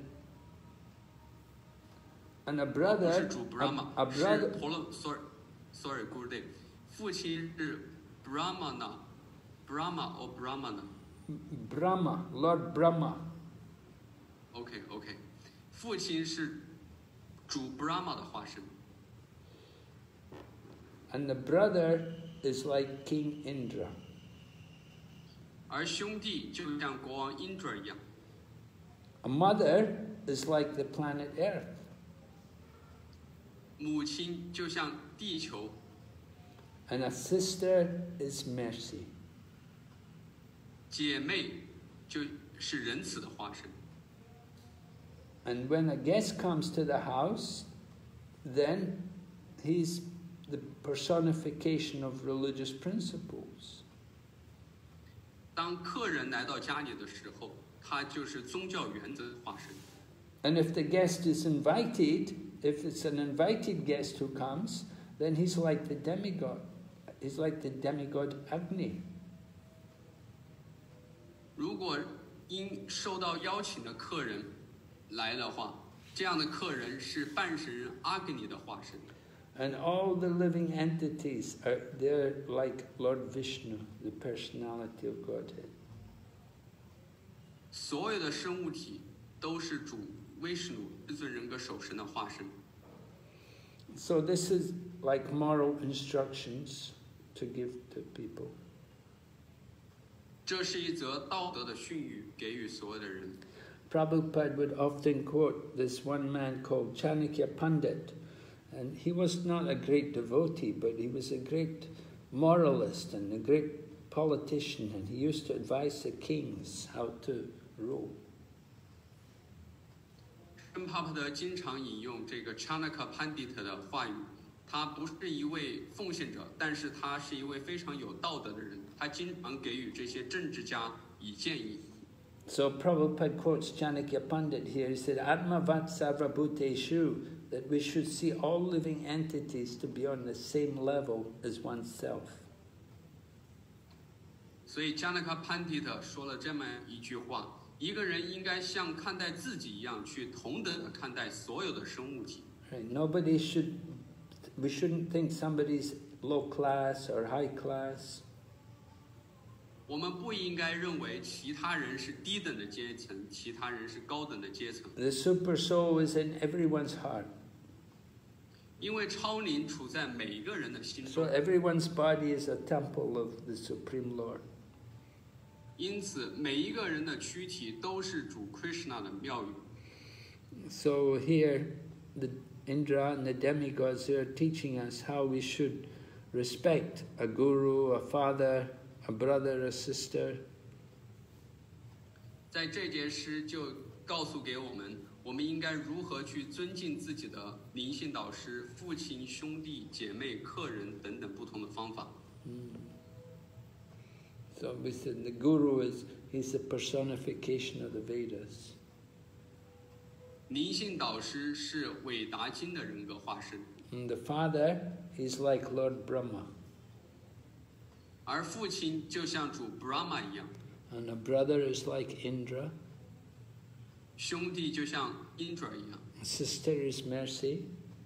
a brother, 是主 Brahma， a brother, 是 sorry, Gurudev， 父亲是 Brahmana or Brahmana？ Brahma, Lord Brahma. OK， 父亲是主 Brahma 的化身。 And the brother is like King Indra. 而兄弟就像国王 Indra 一样。 A mother is like the planet Earth. 母亲就像地球。 And a sister is mercy. 姐妹就是仁慈的化身。 And when a guest comes to the house, then he's the personification of religious principles. 当客人来到家里的时候，他就是宗教原则的化身。 And if the guest is invited, if it's an invited guest who comes, then he's like the demigod. He's like the demigod Agni. 如果因受到邀请的客人来的话，这样的客人是半神人阿格尼的化身。 And all the living entities they're like Lord Vishnu, the personality of Godhead. 所有的生物体都是主Vishnu至尊人格守神的化身。 So this is like moral instructions to give to people. 这是一则道德的训语，给予所有的人。 Prabhupada would often quote this one man called Chanakya Pandit, and he was not a great devotee, but he was a great moralist and a great politician, and he used to advise the kings how to rule. 圣帕帕德经常引用这个 Chanakya Pandit 的话语，他不是一位奉献者，但是他是一位非常有道德的人，他经常给予这些政治家以建议。 So Prabhupada quotes Chanakya Pandit here. He said, Atmavat sarvabhuteshu, that we should see all living entities to be on the same level as oneself. 所以 Chanakya Pandit 说了这么一句话：一个人应该像看待自己一样，去同等的看待所有的生物体。 Right. We shouldn't think somebody's low class or high class. 我们不应该认为其他人是低等的阶层，其他人是高等的阶层。 The super soul is in everyone's heart. 因为超灵处在每个人的心中。 So everyone's body is a temple of the Supreme Lord. 因此，每一个人的躯体都是主 Krishna 的庙宇。 So here, the Indra and the demigods are teaching us how we should respect a guru, a father, a brother, a sister. 在这节诗就告诉给我们，我们应该如何去尊敬自己的灵性导师、父亲、兄弟、姐妹、客人等等不同的方法。 So we said the Guru he's the personification of the Vedas. 灵性导师是韦达经的人格化身， And the father is like Lord Brahma. 而父亲就像主 Brahma 一样， And a brother is like Indra. 兄弟就像 Indra 一样， Sister is Mercy.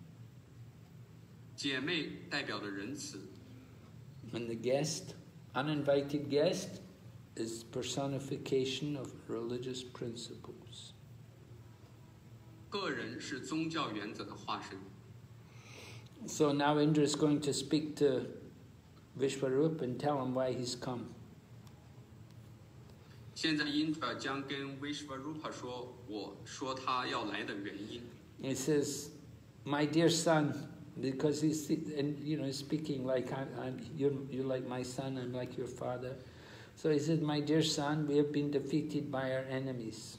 姐妹代表的仁慈， And the guest, uninvited guest, is personification of religious principles. 个人是宗教原则的化身。 So now Indra is going to speak to Vishwarup and tell him why he's come. 现在 Indra 将跟 Vishvarupa 说，我说他要来的原因。 He says, "My dear son," because he's speaking like you're like my son, I'm like your father. So he said, "My dear son, we have been defeated by our enemies."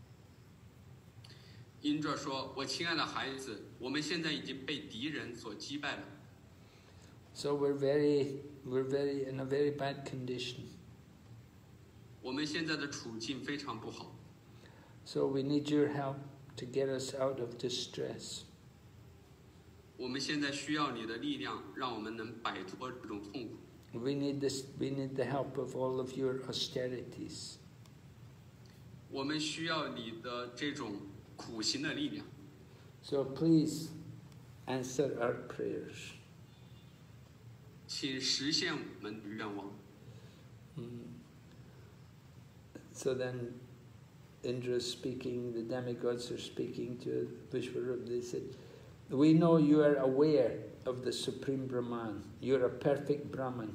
Indra 说：“我亲爱的孩子，我们现在已经被敌人所击败了。 So we're in a very bad condition. 我们现在的处境非常不好， So we need your help to get us out of distress." 我们现在需要你的力量，让我们能摆脱这种痛苦。 We need the help of all of your austerities. 我们需要你的这种苦行的力量。 So please answer our prayers. 请实现我们的愿望。 So then Indra is speaking, the demigods are speaking to Vishwarup. They said, "We know you are aware of the Supreme Brahman. You're a perfect Brahman.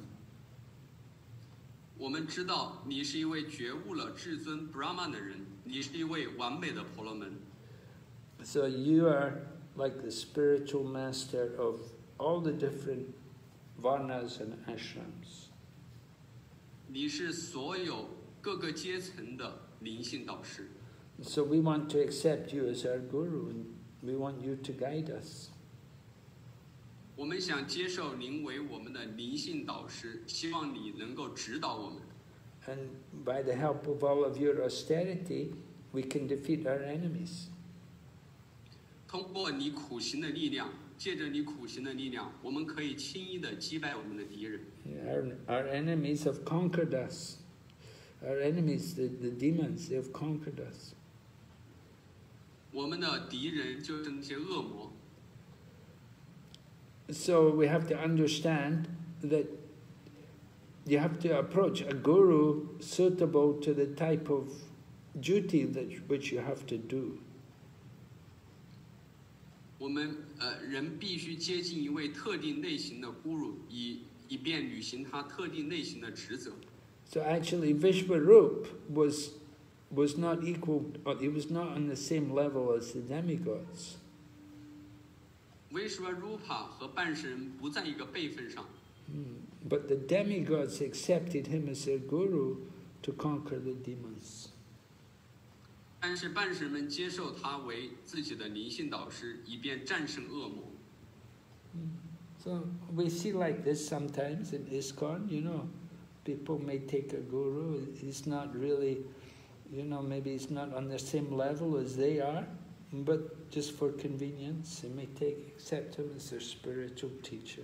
我们知道你是一位觉悟了至尊 Brahman 的人，你是一位完美的婆罗门。 So you are like the spiritual master of all the different varnas and ashrams. 你是所有各个阶层的灵性导师。 So we want to accept you as our guru, and we want you to guide us. 我们想接受您为我们的灵性导师，希望你能够指导我们。 And by the help of all of your austerity, we can defeat our enemies. 通过你苦行的力量，借着你苦行的力量，我们可以轻易地击败我们的敌人。 Our enemies have conquered us. Our enemies, the demons, they have conquered us. 我们的敌人就是那些恶魔。 So we have to understand that you have to approach a guru suitable to the type of duty which you have to do. 我们人必须接近一位特定类型的 guru， 以便履行他特定类型的职责。 So actually Vishwarup was not equal, or he was not on the same level as the demigods. Vishvarupa 和半神人不在一个辈分上， But the demigods accepted him as their guru to conquer the demons. 但是半神们接受他为自己的灵性导师，以便战胜恶魔。 So we see like this sometimes in ISKCON, people may take a guru, he's not really, maybe he's not on the same level as they are, but just for convenience, they may accept him as their spiritual teacher.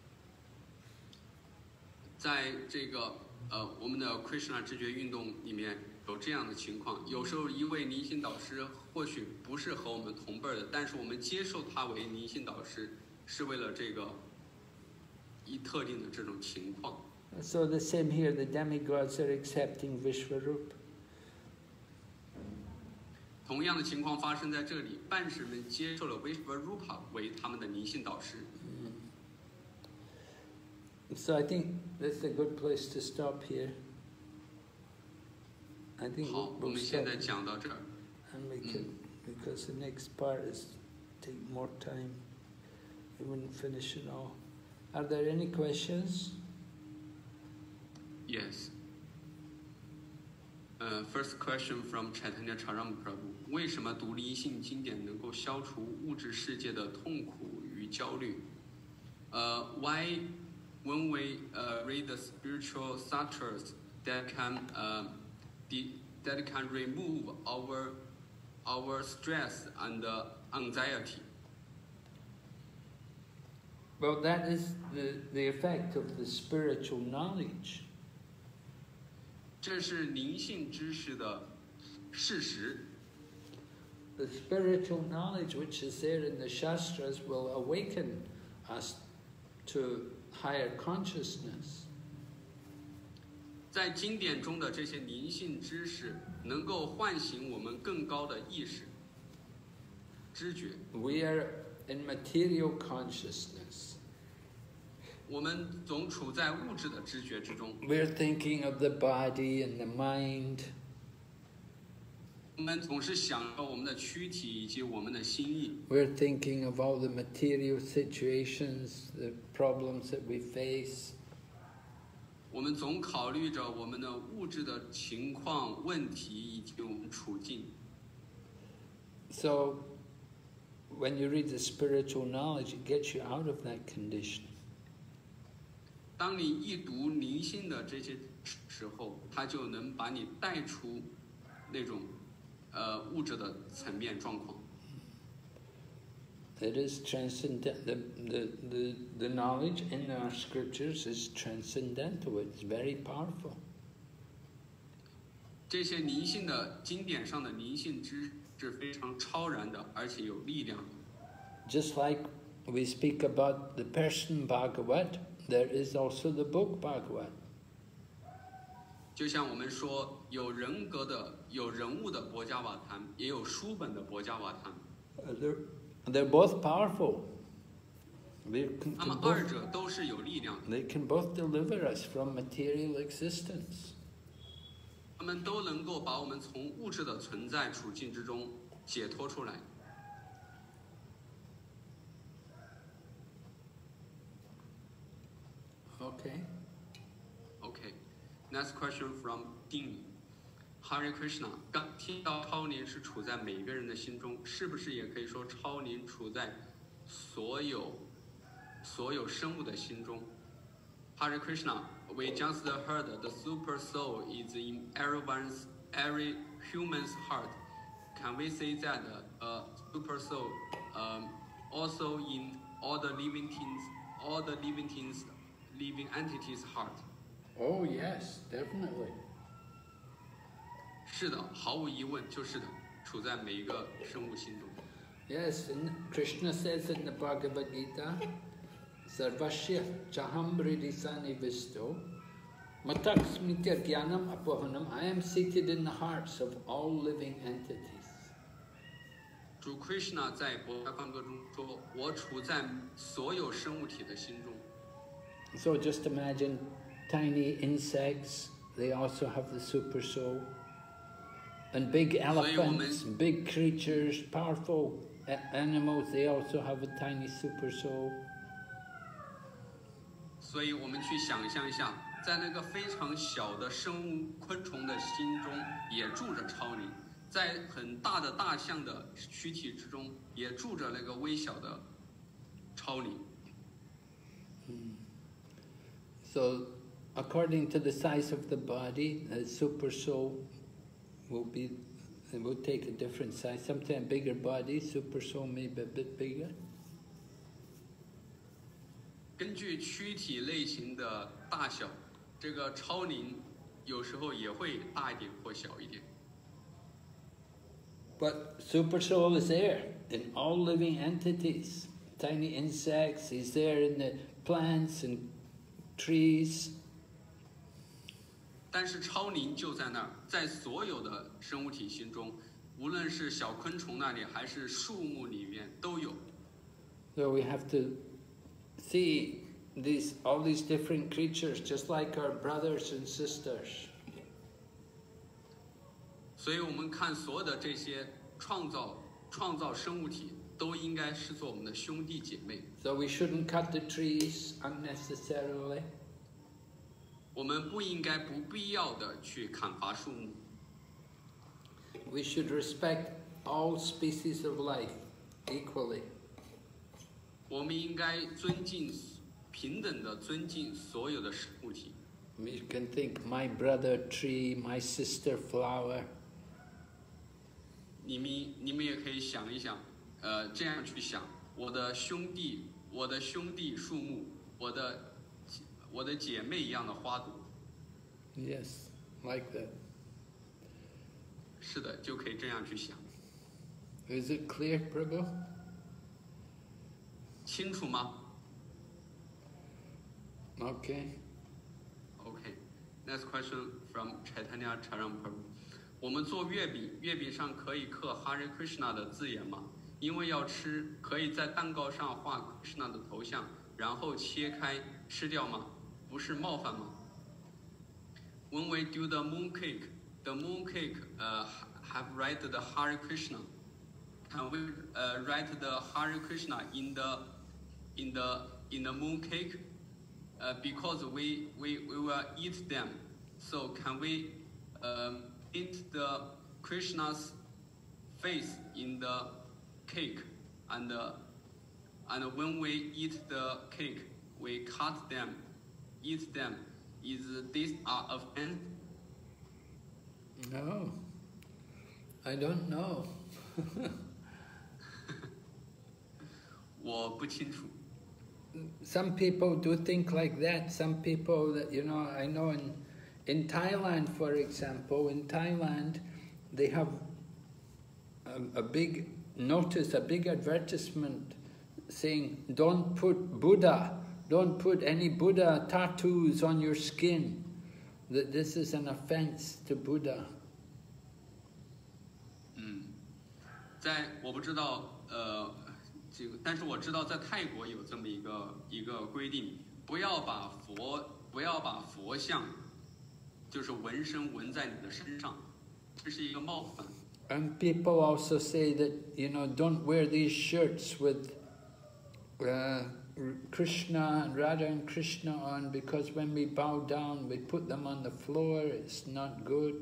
在这个我们的 Krishna 知觉运动里面有这样的情况，有时候一位灵性导师或许不是和我们同辈的，但是我们接受他为灵性导师，是为了这个特定的这种情况。 So the same here, the demigods are accepting Vishwarup. 同样的情况发生在这里，半神们接受了 Vishvarupa 为他们的灵性导师。 So I think that's a good place to stop here. I think 好，我 we'll 们现 stop 在讲到这儿。 and we can, because the next part is take more time. We wouldn't finish it all. Are there any questions? Yes. First question from Chaitanya Charan Prabhu： 为什么读灵性经典能够消除物质世界的痛苦与焦虑？Why, when we read the spiritual sutras that can remove our stress and anxiety? Well, that is the effect of the spiritual knowledge. 这是灵性知识的事实。 The spiritual knowledge which is there in the Shastras will awaken us to higher consciousness. 在经典中的这些灵性知识，能够唤醒我们更高的意识、知觉。 We are in material consciousness. 我们总处在物质的知觉之中。 We're thinking of the body and the mind. 我们总是想到我们的躯体以及我们的心意。 We're thinking of all the material situations, the problems that we face. 我们总考虑着我们的物质的情况、问题以及我们处境。 So, when you read the spiritual knowledge, it gets you out of that condition. 当你一读灵性的这些时候，它就能把你带出那种物质的层面状况。 It is transcendent. The knowledge in our scriptures is transcendental. It's very powerful. 这些灵性的经典上的灵性知是非常超然的，而且有力量的。 Just like we speak about the person Bhagavat, there is also the book Bhagavat. 就像我们说，有人格的、有人物的博伽瓦坛，也有书本的博伽瓦坛。 They're both powerful. They 他们二者都是有力量的。 They can both deliver us from material existence. 他们都能够把我们从物质的存在处境之中解脱出来。 Okay. Okay. Next question from Ding. Hare Krishna. 刚提到超灵是处在每个人的心中，是不是也可以说超灵处在所有生物的心中 ？Hare Krishna. We just heard the super soul is in every human's heart. Can we say that super soul also in all the living entities' heart? Oh yes, definitely. 是的，毫无疑问，就是的，处在每一个生物心中。 Yes, and Krishna says in the Bhagavad Gita, Sarvasya Chaham Hridisani Visto Mataksmitya Gyanam Apohanam. I am seated in the hearts of all living entities. 主 Krishna 在博伽梵歌中说：“我处在所有生物体的心中。” So just imagine tiny insects, they also have the super soul. And big elephants, big creatures, powerful animals, they also have a tiny super soul. 所以我们去想象一下，在那个非常小的生物昆虫的心中，也住着超灵；在很大的大象的躯体之中，也住着那个微小的超灵。 So, according to the size of the body, the super soul will take a different size. Sometimes bigger body, super soul may be a bit bigger. 根据躯体类型的大小，这个超灵有时候也会大一点或小一点。 But super soul is there in all living entities. Tiny insects, he's there in the plants and trees. 但是超灵就在那儿，在所有的生物体心中，无论是小昆虫那里还是树木里面都有。 So we have to see all these different creatures, just like our brothers and sisters. 所以我们看所有的这些创造生物体，都应该视作我们的兄弟姐妹。 So we shouldn't cut the trees unnecessarily. 我们不应该不必要的去砍伐树木。 we should respect all species of life equally. 我们应该平等的尊敬所有的生物体。 You can think, my brother tree, my sister flower. 你们也可以想一想，这样去想，我的兄弟树木，我的姐妹一样的花朵。 Yes, like that. 是的，就可以这样去想。 Is it clear, Prabhu? 清楚吗 Okay. ？Okay. Next question from Chaitanya Charan Prabhu. 我们做月饼，月饼上可以刻 Hare Krishna 的字眼吗？因为要吃，可以在蛋糕上画 Krishna 的头像，然后切开吃掉吗？不是冒犯吗？ When we do the moon cake have write the Hare Krishna. Can we write the Hare Krishna in the moon cake? Because we will eat them. So can we eat the Krishna's face in the cake? And when we eat the cake, we cut them, eat them. Is this an offense? No, I don't know. 我不清楚。 Some people do think like that. Some people that, I know in Thailand, for example, in Thailand, they have a big notice, a big advertisement saying, don't put any Buddha tattoos on your skin, that this is an offense to Buddha. 我不知道但是我知道在泰国有这么一个规定，不要把佛像就是纹身纹在你的身上，这是一个冒犯。 And people also say that, don't wear these shirts with Krishna and Radha and Krishna on, because when we bow down, we put them on the floor, it's not good.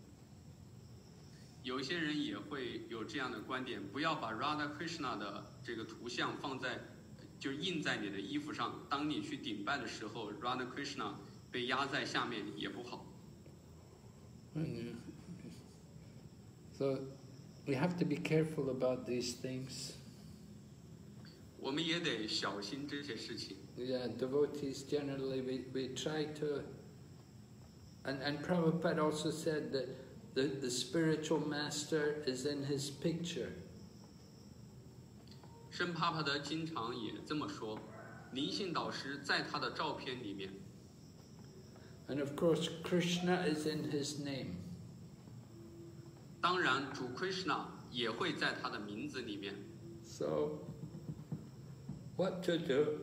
有一些人也会有这样的观点，不要把 Radha Krishna 的这个图像就印在你的衣服上。当你去顶拜的时候 ，Radha Krishna 被压在下面也不好。 So we have to be careful about these things. 我们也得小心这些事情。 Yeah, devotees generally, we try to, and Prabhupada also said that the spiritual master is in his picture. 圣帕帕德经常也这么说，灵性导师在他的照片里面。 And of course, Krishna is in his name. 当然，主 Krishna 也会在他的名字里面。 So, what to do?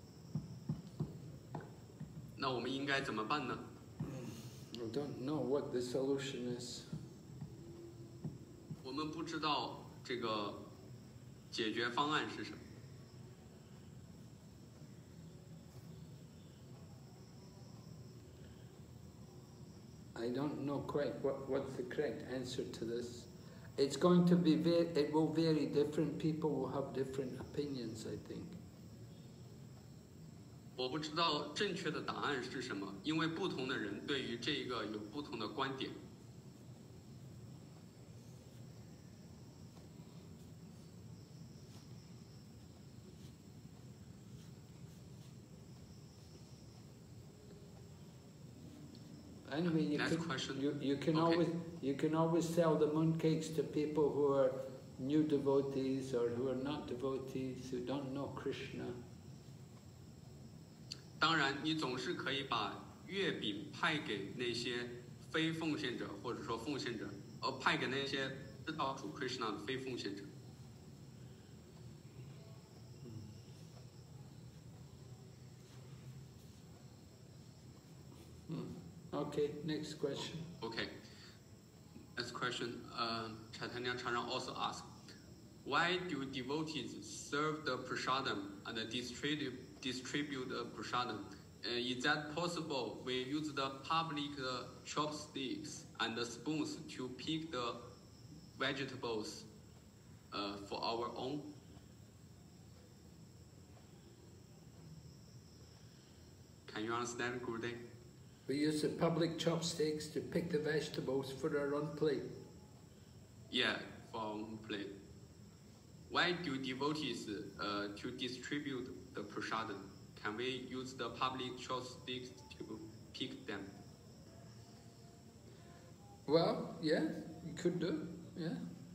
那我们应该怎么办呢？ I don't know what the solution is. 我们不知道这个解决方案是什么。 I don't know quite what's the correct answer to this. It's going to be it will vary. Different people will have different opinions, I think. 我不知道正确的答案是什么，因为不同的人对于这个有不同的观点。 Anyway, Next question. You can Okay. always sell the mooncakes to people who are new devotees or who are not devotees, who don't know Krishna. 当然，你总是可以把月饼派给那些非奉献者，或者说奉献者，派给那些知道主 Krishna 的非奉献者。 Okay, next question. Okay. Next question. Chaitanya Charan also asked, why do devotees serve the prasadam and distribute the prasadam? Is that possible? We use the public chopsticks and the spoons to pick the vegetables for our own. Can you understand, Gurudev? We use the public chopsticks to pick the vegetables for our own plate. Yeah, for our own plate. Why do devotees to distribute the prasadam? Can we use the public chopsticks to pick them? Well, yeah, you could do, yeah.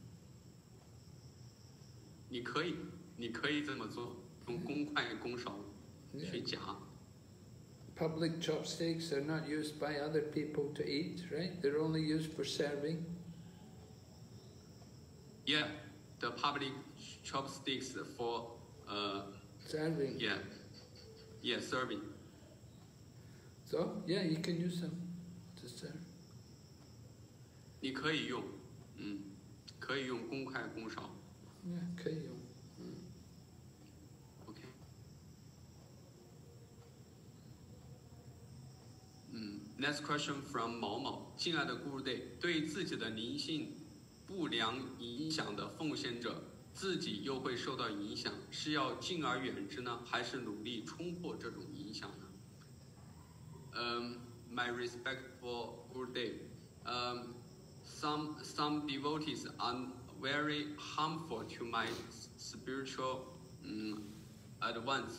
你可以这么做，用公筷公勺去夹。 Public chopsticks are not used by other people to eat, right? They're only used for serving. Yeah, the public chopsticks for serving. Yeah, serving. So yeah, you can use them to serve. 你可以用，可以用公筷公勺。 Yeah, 可以用。 OK。Next question from 毛毛，敬爱的 Gurudev， 对自己的灵性不良影响的奉献者，自己又会受到影响，是要敬而远之呢，还是努力冲破这种影响呢？My respect for Gurudev. Some devotees are very harmful to my spiritual advance.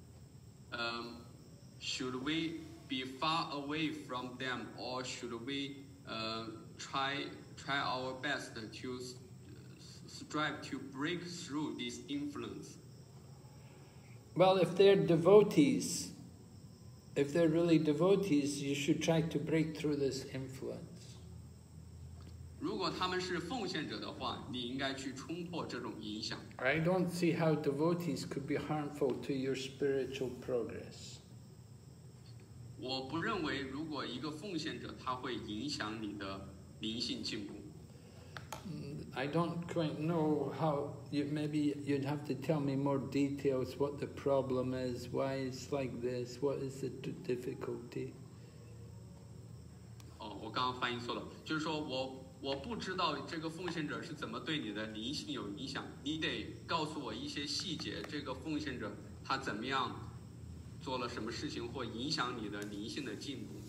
Should we be far away from them, or should we try our best to strive to break through this influence? Well, if they're devotees, if they're really devotees, you should try to break through this influence. 如果他们是奉献者的话，你应该去冲破这种影响。 I don't see how devotees could be harmful to your spiritual progress. 我不认为，如果一个奉献者他会影响你的灵性进步。 I don't quite know how. Maybe you'd have to tell me more details. What the problem is? Why it's like this? What is the difficulty? 我刚刚翻译错了，就是说我不知道这个奉献者是怎么对你的灵性有影响，你得告诉我一些细节。这个奉献者他怎么样做了什么事情，或影响你的灵性的进步。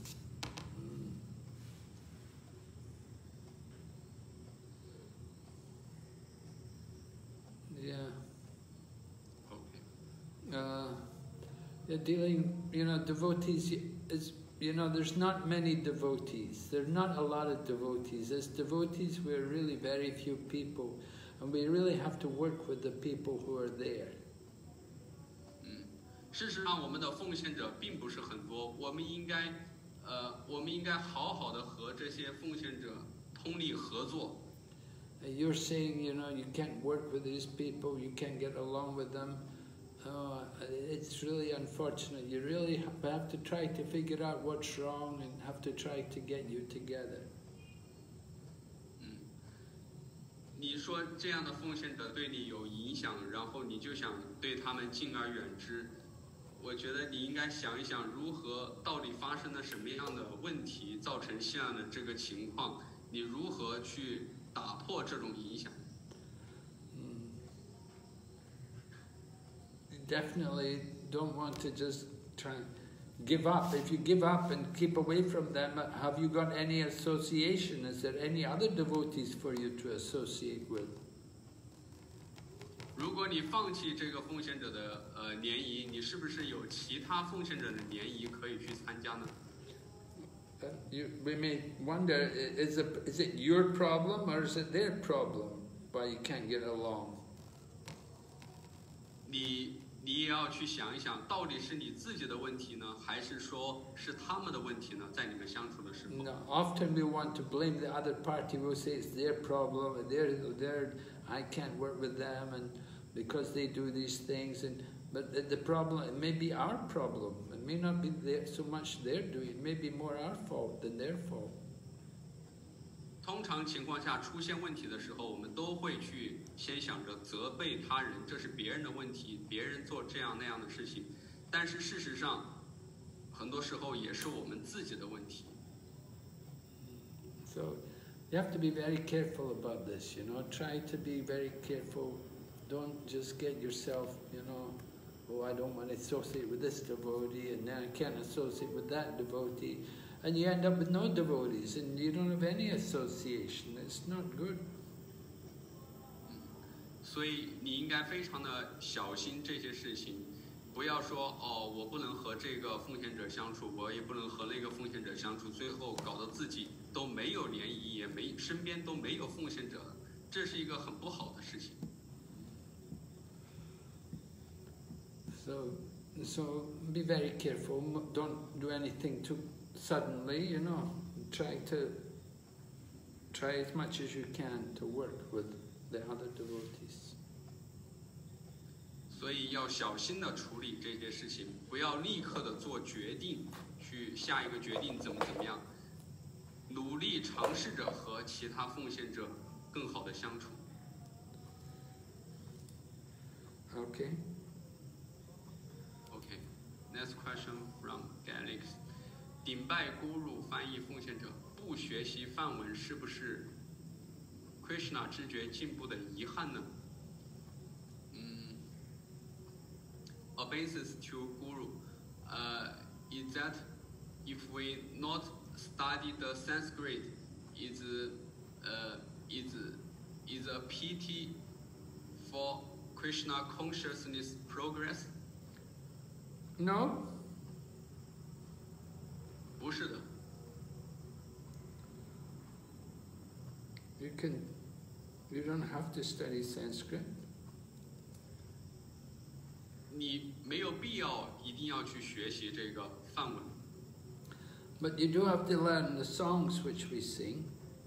Yeah. Okay. Dealing, devotees is. There's not many devotees. There are not a lot of devotees. As devotees, we're really very few people. And we really have to work with the people who are there. 事实上，我们的奉献者并不是很多。我们应该好好的和这些奉献者通力合作。 You're saying, you can't work with these people, you can't get along with them. It's really unfortunate. You really have to try to figure out what's wrong and have to try to get you together. 你说这样的奉献者对你有影响，然后你就想对他们敬而远之。我觉得你应该想一想，到底发生了什么样的问题，造成现在的这个情况，你如何去打破这种影响。 Definitely don't want to just try and give up. If you give up and keep away from them, have you got any association? Is there any other devotees for you to associate with? 如果你放弃这个奉献者的联谊，你是不是有其他奉献者的联谊可以去参加呢？ We may wonder, is it your problem or is it their problem why you can't get along? 你也要去想一想，到底是你自己的问题呢，还是说是他们的问题呢？在你们相处的时候。 No, often we want to blame the other party. We'll say it's their problem, and I can't work with them, and because they do these things. But the problem, it may be our problem. It may not be so much their doing. It may be more our fault than their fault. 通常情况下出现问题的时候，我们都会去先想着责备他人，这是别人的问题，别人做这样那样的事情。但是事实上，很多时候也是我们自己的问题。 So, You have to be very careful about this, you know. Try to be very careful. Don't just get yourself, you know, oh, I don't want to associate with this devotee, and then I can't associate with that devotee. And you end up with no devotees, and you don't have any association. It's not good. 所以你应该非常的小心这些事情，不要说哦，我不能和这个奉献者相处，我也不能和那个奉献者相处，最后搞得自己都没有联谊，也没身边都没有奉献者，这是一个很不好的事情。 So be very careful. Don't do anything too suddenly. You know, try as much as you can to work with the other devotees. 所以要小心的处理这些事情，不要立刻的做决定，去下一个决定怎么样，努力尝试着和其他奉献者更好的相处。 Okay. Next question from Alex. 顶拜 Guru 翻译奉献者，不学习梵文是不是 Krishna 知觉进步的遗憾呢？A basis to Guru is that if we not study the Sanskrit, is a pity for Krishna consciousness progress. No. 不是的。 You don't have to study Sanskrit. 你没有必要一定要去学习这个梵文。 But you do have to learn the songs which we sing.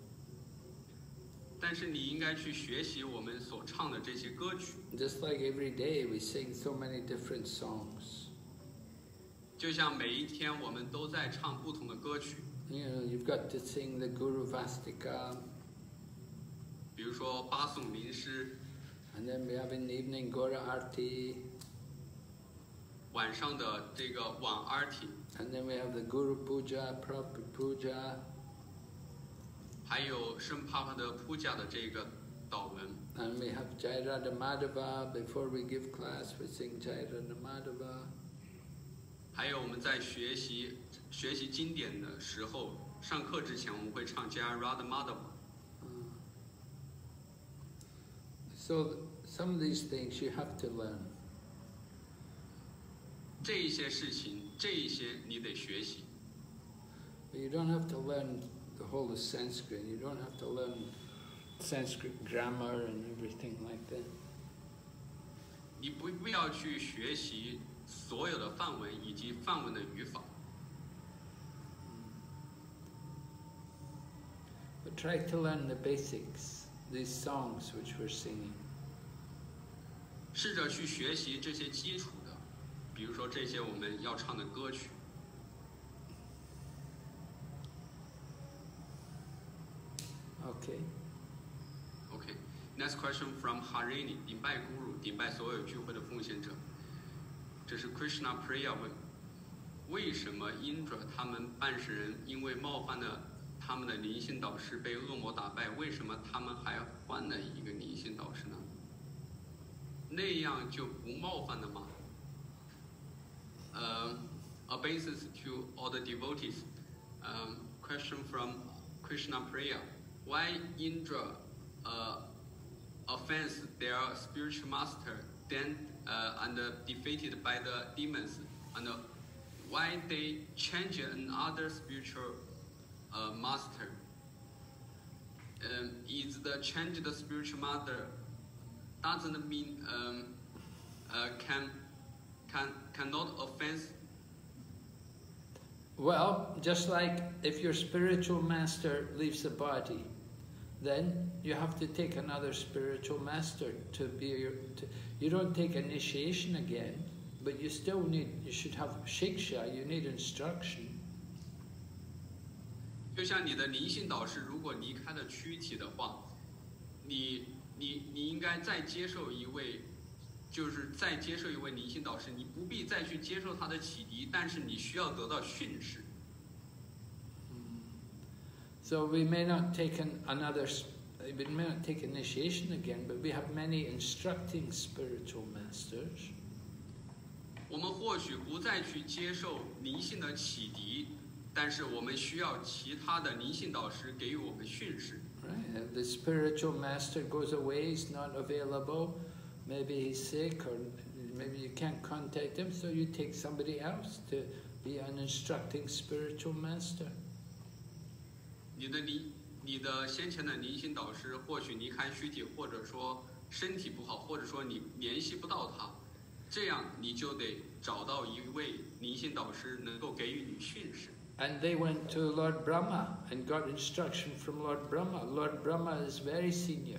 但是你应该去学习我们所唱的这些歌曲。 Just like every day we sing so many different songs. 就像每一天我们都在唱不同的歌曲。 You know, you've got to sing the Guru Vastika. 比如说八颂临诗。 And then we have in the evening Gora Arti. 晚上的这个晚 Arti。 And then we have the Guru Puja, Prabhupada Puja. 还有圣帕帕的 Puja 的这个祷文。 And we have Jai Radha Madhava. Before we give class, we sing Jai Radha Madhava. 还有我们在学习经典的时候，上课之前我们会唱 Jai Radha Madhava。 So some of these things you have to learn. 这一些事情，这一些你得学习。 But you don't have to learn the whole of Sanskrit. You don't have to learn Sanskrit grammar and everything like that. 你不必要去学习所有的梵文以及梵文的语法。 But try to learn the basics, these songs which we're singing. 试着去学习这些基础的，比如说这些我们要唱的歌曲。 Okay. Okay. Next question from Harini. 顶拜 Guru， 顶拜所有聚会的奉献者。这是 Krishna Priya 问：为什么Indra他们办事人因为冒犯了他们的灵性导师被恶魔打败，为什么他们还换了一个灵性导师呢？那样就不冒犯了吗？A basis to all the devotees. Question from Krishna Priya. Why Indra offends their spiritual master, then and defeated by the demons, and why they change another spiritual master? Is the change the spiritual master doesn't mean cannot offense? Well, just like if your spiritual master leaves the body, then you have to take another spiritual master to be you don't take initiation again, but you should have shiksha, you need instruction. 就像你的灵性导师如果离开了躯体的话，你应该再接受一位灵性导师，你不必再去接受他的启迪，但是你需要得到训示。 So we may not take we may not take initiation again, but we have many instructing spiritual masters. 我们或许不再去接受灵性的启迪，但是我们需要其他的灵性导师给予我们训示。 Right? If the spiritual master goes away, he's not available, maybe he's sick, or maybe you can't contact him, so you take somebody else to be an instructing spiritual master. 你的先前的灵性导师或许离开躯体，或者说身体不好，或者说你联系不到他，这样你就得找到一位灵性导师能够给予你训示。 And they went to Lord Brahma and got instruction from Lord Brahma. Lord Brahma is very senior.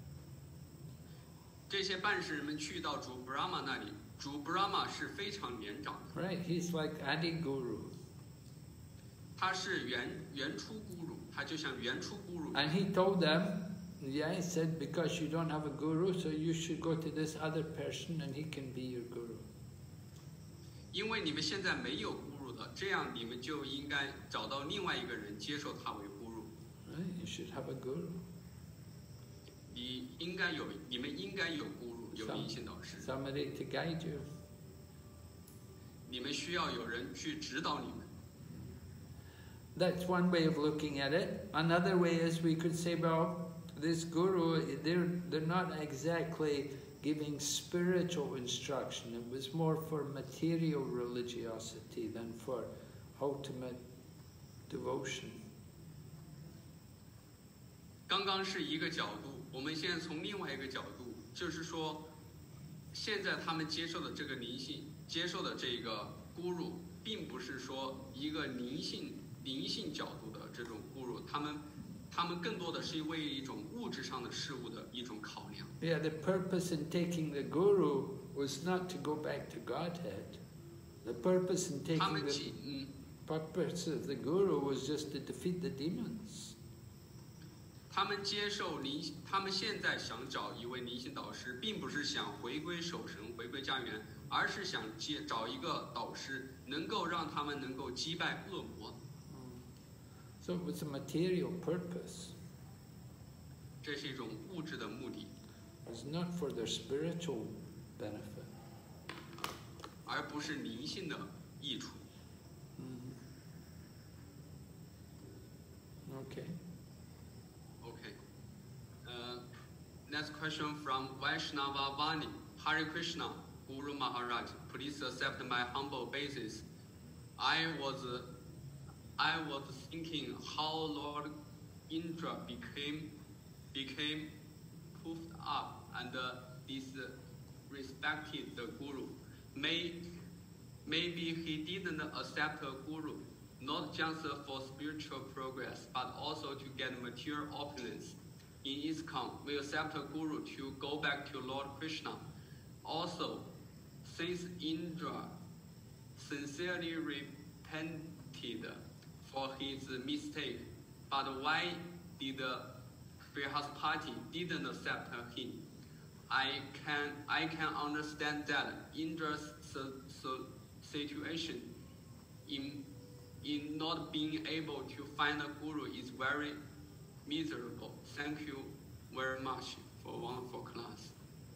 这些办事人们去到主 Brahma 那里，主 Brahma 是非常年长的。 Right? He's like Adi Guru. 他是原初咕噜，他就像原初咕噜。 And he told them, yeah, he said, because you don't have a guru, so you should go to this other person and he can be your guru. 因为你们现在没有咕噜的，这样你们就应该找到另外一个人接受他为咕噜。 Right? You should have a guru. 你们应该有咕噜，有灵性导师。 Somebody to guide you. 你们需要有人去指导你们。 That's one way of looking at it. Another way is we could say, well, this guru, they're not exactly giving spiritual instruction. It was more for material religiosity than for ultimate devotion. 刚刚是一个角度，我们现在从另外一个角度，就是说，现在他们接受的这个灵性，接受的这个咕噜，并不是说一个灵性角度的这种咕噜，他们更多的是为一种物质上的事物的一种考量。 Yeah, the purpose in taking the guru was not to go back to Godhead. The purpose in taking the purpose of the guru was just to defeat the demons. 他们接受他们现在想找一位灵性导师，并不是想回归守神、回归家园，而是想找一个导师，能够让他们能够击败恶魔。 So it was a material purpose. 这是一种物质的目的。 It was not for their spiritual benefit. 而不是灵性的益处。 Okay. Okay. Next question from Vaishnava Vani. Hare Krishna, Guru Maharaj, please accept my humble basis. I was thinking how Lord Indra became puffed up and disrespected the Guru. Maybe he didn't accept a Guru, not just for spiritual progress, but also to get material opulence. In ISKCON, we accept a Guru to go back to Lord Krishna. Also, since Indra sincerely repented for his mistake, but why did Brihaspati didn't accept him? I can understand that Indra's situation in not being able to find a guru is very miserable. Thank you very much for a wonderful class.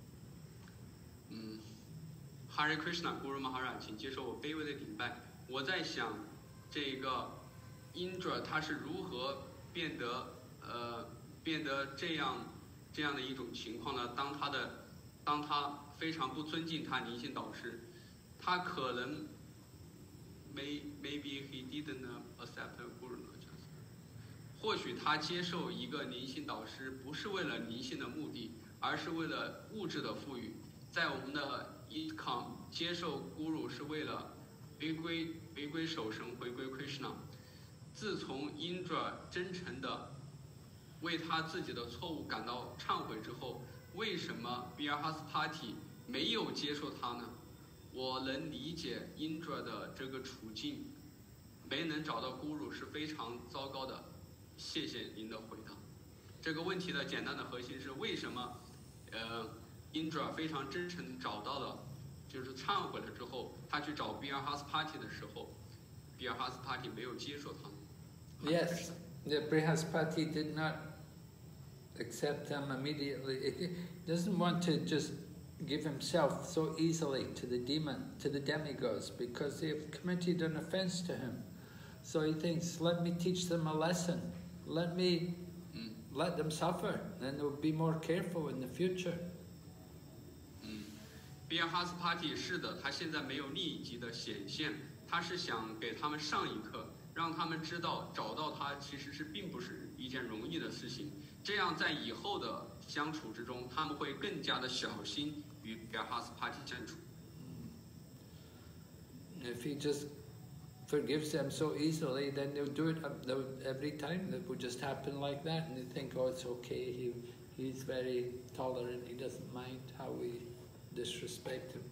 Hare Krishna, Guru Maharaj, 请接受我卑微的顶拜。我在想，这个 Indra 他是如何变得这样的一种情况呢？当他非常不尊敬他灵性导师，他可能 maybe he didn't accept a guru. 或许他接受一个灵性导师不是为了灵性的目的，而是为了物质的富裕。在我们的 ISKCON 接受 guru 是为了回归守神，回归 Krishna。自从 Indra 真诚的为他自己的错误感到忏悔之后，为什么 Brihaspati 没有接受他呢？我能理解 Indra 的这个处境，没能找到 guru 是非常糟糕的。谢谢您的回答。这个问题的简单的核心是为什么Indra 非常真诚找到了，就是忏悔了之后，他去找 Brihaspati 的时候，Brihaspati 没有接受他。 Yes, The Brihaspati did not accept him immediately. He doesn't want to just give himself so easily to the demigods, because they have committed an offense to him. So he thinks, let me teach them a lesson. Let them suffer, then they'll be more careful in the future. 比尔哈斯帕蒂是的，他现在没有利益级的显现，他是想给他们上一课，让他们知道找到他其实是并不是一件容易的事情。这样在以后的相处之中，他们会更加的小心与比尔哈斯帕蒂相处。 If he just forgives them so easily, then they'll do it every time. It will just happen like that, and they think, oh, it's okay. He's very tolerant. He doesn't mind how we disrespect him.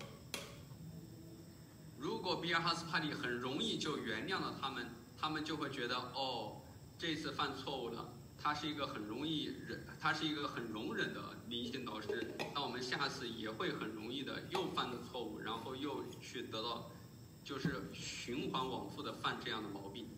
如果比尔哈斯帕蒂很容易就原谅了他们，他们就会觉得哦，这次犯错误了，他是一个很容忍的灵性导师，那我们下次也会很容易的又犯了错误，然后又去得到，就是循环往复的犯这样的毛病。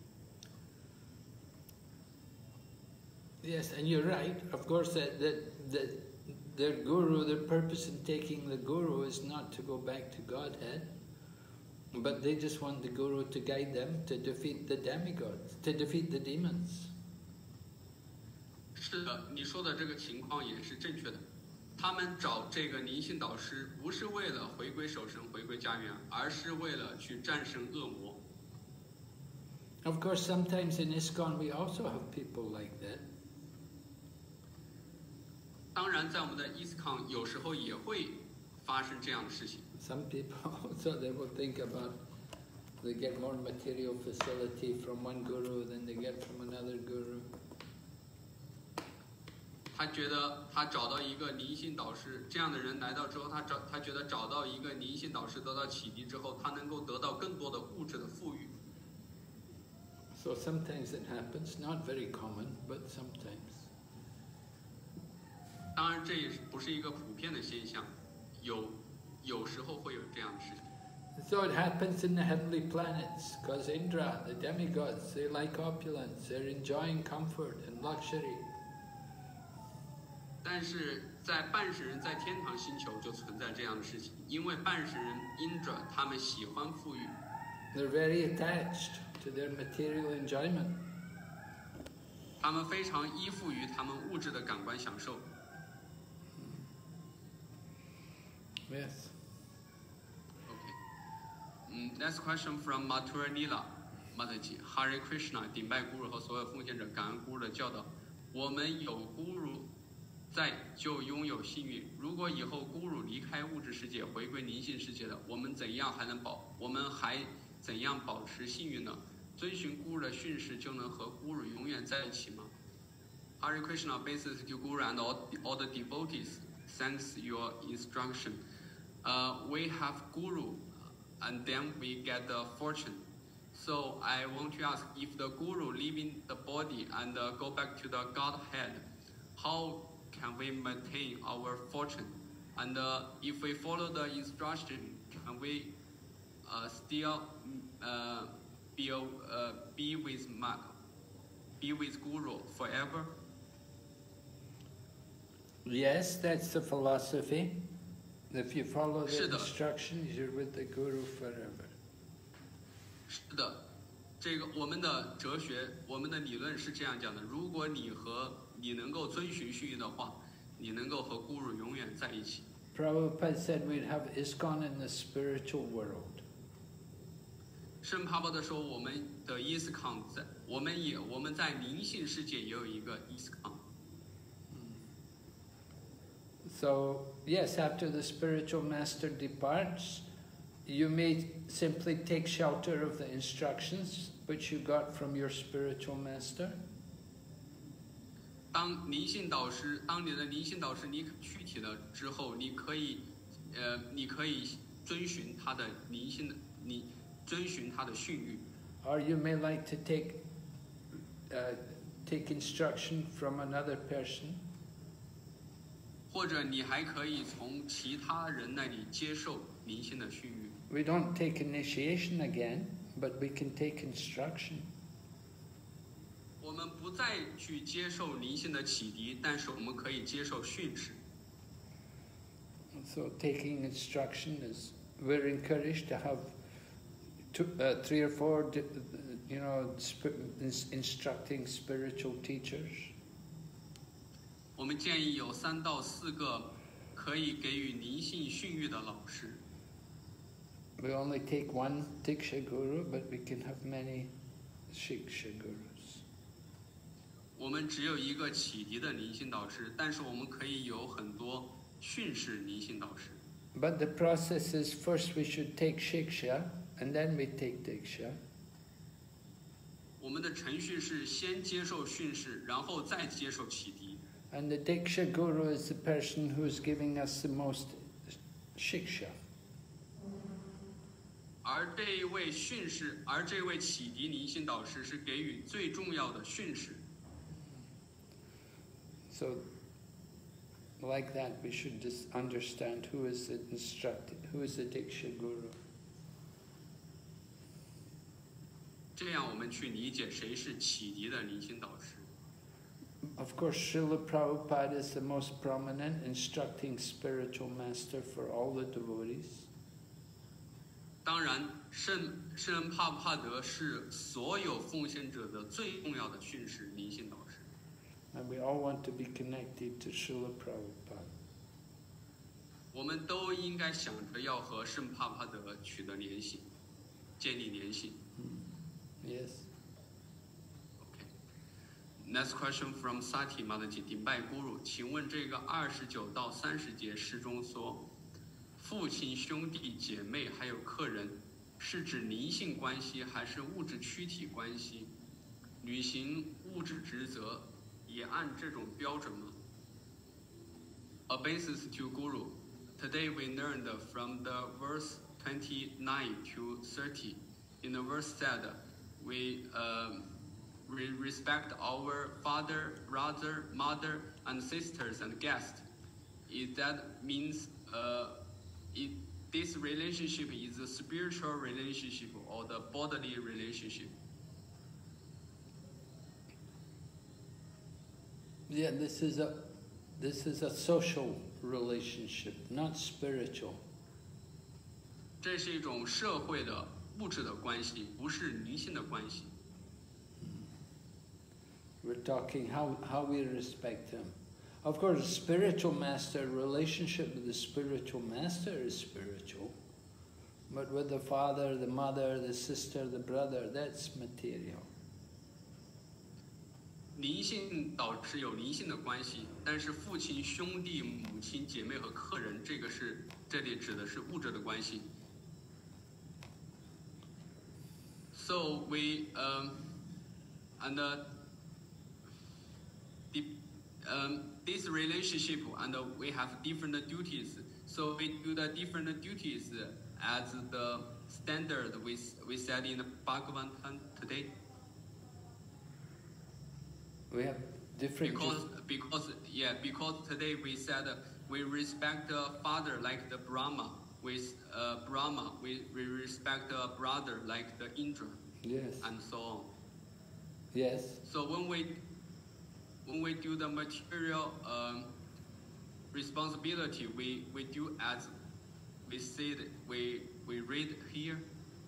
Yes, and you're right. Of course, their guru, their purpose in taking the guru is not to go back to Godhead, but they just want the guru to guide them to defeat the demigods, to defeat the demons. 是的，你说的这个情况也是正确的。他们找这个灵性导师，不是为了回归守神、回归家园，而是为了去战胜恶魔。 Of course, sometimes in ISKCON we also have people like that. 当然，在我们的 ISKCON 有时候也会发生这样的事情。 Some people also they will think about they get more material facility from one guru than they get from another guru. 他觉得他找到一个灵性导师，这样的人来到之后，他觉得找到一个灵性导师得到启迪之后，他能够得到更多的物质的富裕。 So sometimes it happens, not very common, but sometimes. 当然，这也不是一个普遍的现象，有时候会有这样的事情。 So it happens in the heavenly planets, because Indra, the demigods, they like opulence, they're enjoying comfort and luxury. 但是在半神人在天堂星球就存在这样的事情，因为半神人 Indra 他们喜欢富裕。 They're very attached to their material enjoyment. 他们非常依附于他们物质的感官享受。 Yes. Okay. Next question from Mathura Nila Mataji. Hare Krishna, 顶拜咕噜和所有奉献者，感恩咕噜的教导。我们有咕噜在就拥有幸运。如果以后咕噜离开物质世界，回归灵性世界的，我们还怎样保持幸运呢？遵循咕噜的训示，就能和咕噜永远在一起吗？ Hare Krishna bases to Guru and all the devotees. Thanks your instruction. We have Guru, and then we get the fortune. So I want to ask, if the Guru leaving the body and go back to the Godhead, how can we maintain our fortune? And if we follow the instruction, can we still be with Guru forever? Yes, that's the philosophy. If you follow the 是的。 instructions, you're with the guru forever. 是的，这个我们的哲学，我们的理论是这样讲的：如果你能够遵循训谕的话，你能够和 Guru 永远在一起。 Prabhupada said we'd have ISKCON in the spiritual world. 圣帕巴的说，我们的 ISKCON 我们在灵性世界也有一个 ISKCON。 So, yes, after the spiritual master departs, you may simply take shelter of the instructions which you got from your spiritual master. 当你的灵性导师你躯体了之后，你可以遵循他的遵循他的训谕。 Or you may like to take instruction from another person. 或者你还可以从其他人那里接受灵性的训谕。 We don't take initiation again, but we can take instruction. 我们不再去接受灵性的启迪，但是我们可以接受训示。 So taking instruction is, we're encouraged to have 3 or 4, instructing spiritual teachers. 我们建议有3到4个可以给予灵性训育的老师。 We only take one Diksha Guru, but we can have many Shiksha Gurus. 我们只有一个启迪的灵性导师，但是我们可以有很多训示灵性导师。 But the process is, first we should take Shiksha, and then we take Diksha. 我们的程序是先接受训示，然后再接受启迪。 And the Diksha Guru is the person who is giving us the most Shiksha. 而这一位训示，而这位启迪灵性导师是给予最重要的训示。 So, like that, we should just understand who is the instructed, who is the Diksha Guru. 这样我们去理解谁是启迪的灵性导师。 Of course, Srila Prabhupada is the most prominent instructing spiritual master for all the devotees. 当然，圣人帕帕德是所有奉献者的最重要的训示灵性导师。 And we all want to be connected to Srila Prabhupada. 我们都应该想着要和圣帕帕德取得联系，建立联系。 Yes. Okay. Next question from Sati Mataji, 顶拜 Guru， 请问这个29到30节诗中说，父亲、兄弟、姐妹还有客人，是指灵性关系还是物质躯体关系？履行物质职责也按这种标准吗 ？Obeisance to Guru. Today we learned from the verse 29 to 30. In the verse said, we respect our father, brother, mother, and sisters and guests. If that means this relationship is a spiritual relationship or the bodily relationship? Yeah, this is a social relationship, not spiritual. 这是一种社会的物质的关系，不是灵性的关系。 We're talking how we respect him. Of course, spiritual master, relationship with the spiritual master is spiritual. But with the father, the mother, the sister, the brother, that's material. 灵性导师有灵性的关系，但是父亲、兄弟、母亲、姐妹和客人，这里指的是物质的关系。So we this relationship and we have different duties. So we do the different duties as the standard we said in the Bhagavatam today. We have different... Because today we said we respect the father like the Brahma. With Brahma, we respect the brother like the Indra. Yes. And so on. Yes. So when we do the material responsibility, we do as we said, we read here.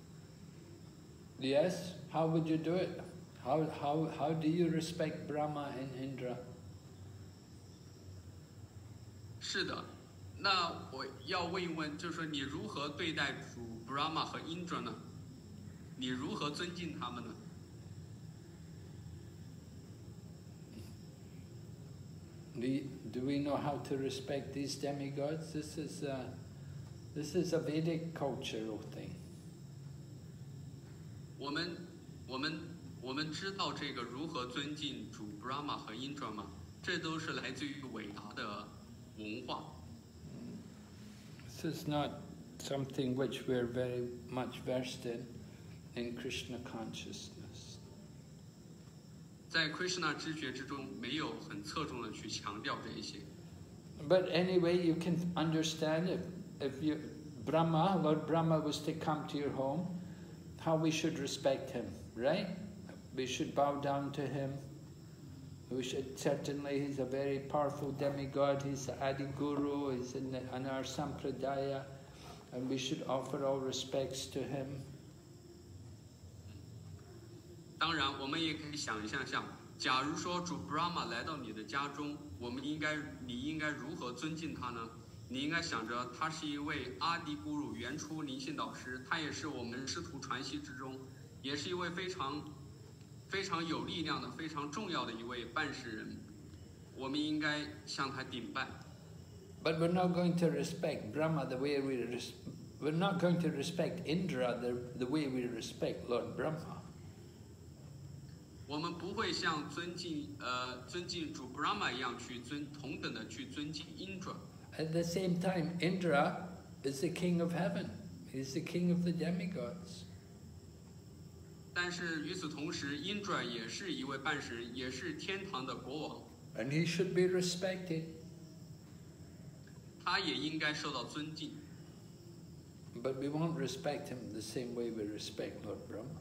Yes. How would you do it? How do you respect Brahma and Indra? 是的，那我要问一问，就是说你如何对待主 Brahma 和 Indra 呢？你如何尊敬他们呢？ Do we know how to respect these demigods? This is a Vedic cultural thing. 我们知道这个如何尊敬主 Brahma 和 Indra 吗？这都是来自于伟大的文化。 This is not something which we're very much versed in Krishna consciousnness. 在 Krishna 知觉之中，没有很侧重的去强调这一些。 But anyway, you can understand if Lord Brahma was to come to your home, how we should respect him, right? we should bow down to him. We should certainly, he's a very powerful demigod, he's the Adi Guru, he's in our Sampradaya, and we should offer all respects to him. 当然，我们也可以想象，假如说主 Brahma 来到你的家中，你应该如何尊敬他呢？你应该想着，他是一位阿迪咕噜原初灵性导师，他也是我们师徒传习之中，也是一位非常有力量的、非常重要的一位办事人。我们应该向他顶拜。 But we're not going to respect Brahma the way we're not going to respect Indra the way we respect Lord Brahma. 我们不会像尊敬主 Brahma 一样同等的去尊敬 Indra。 At the same time, Indra is the king of heaven. He's the king of the demigods. 但是与此同时 ，Indra 也是一位办事人，也是天堂的国王。 And he should be respected. 他也应该受到尊敬。 But we won't respect him the same way we respect Lord Brahma.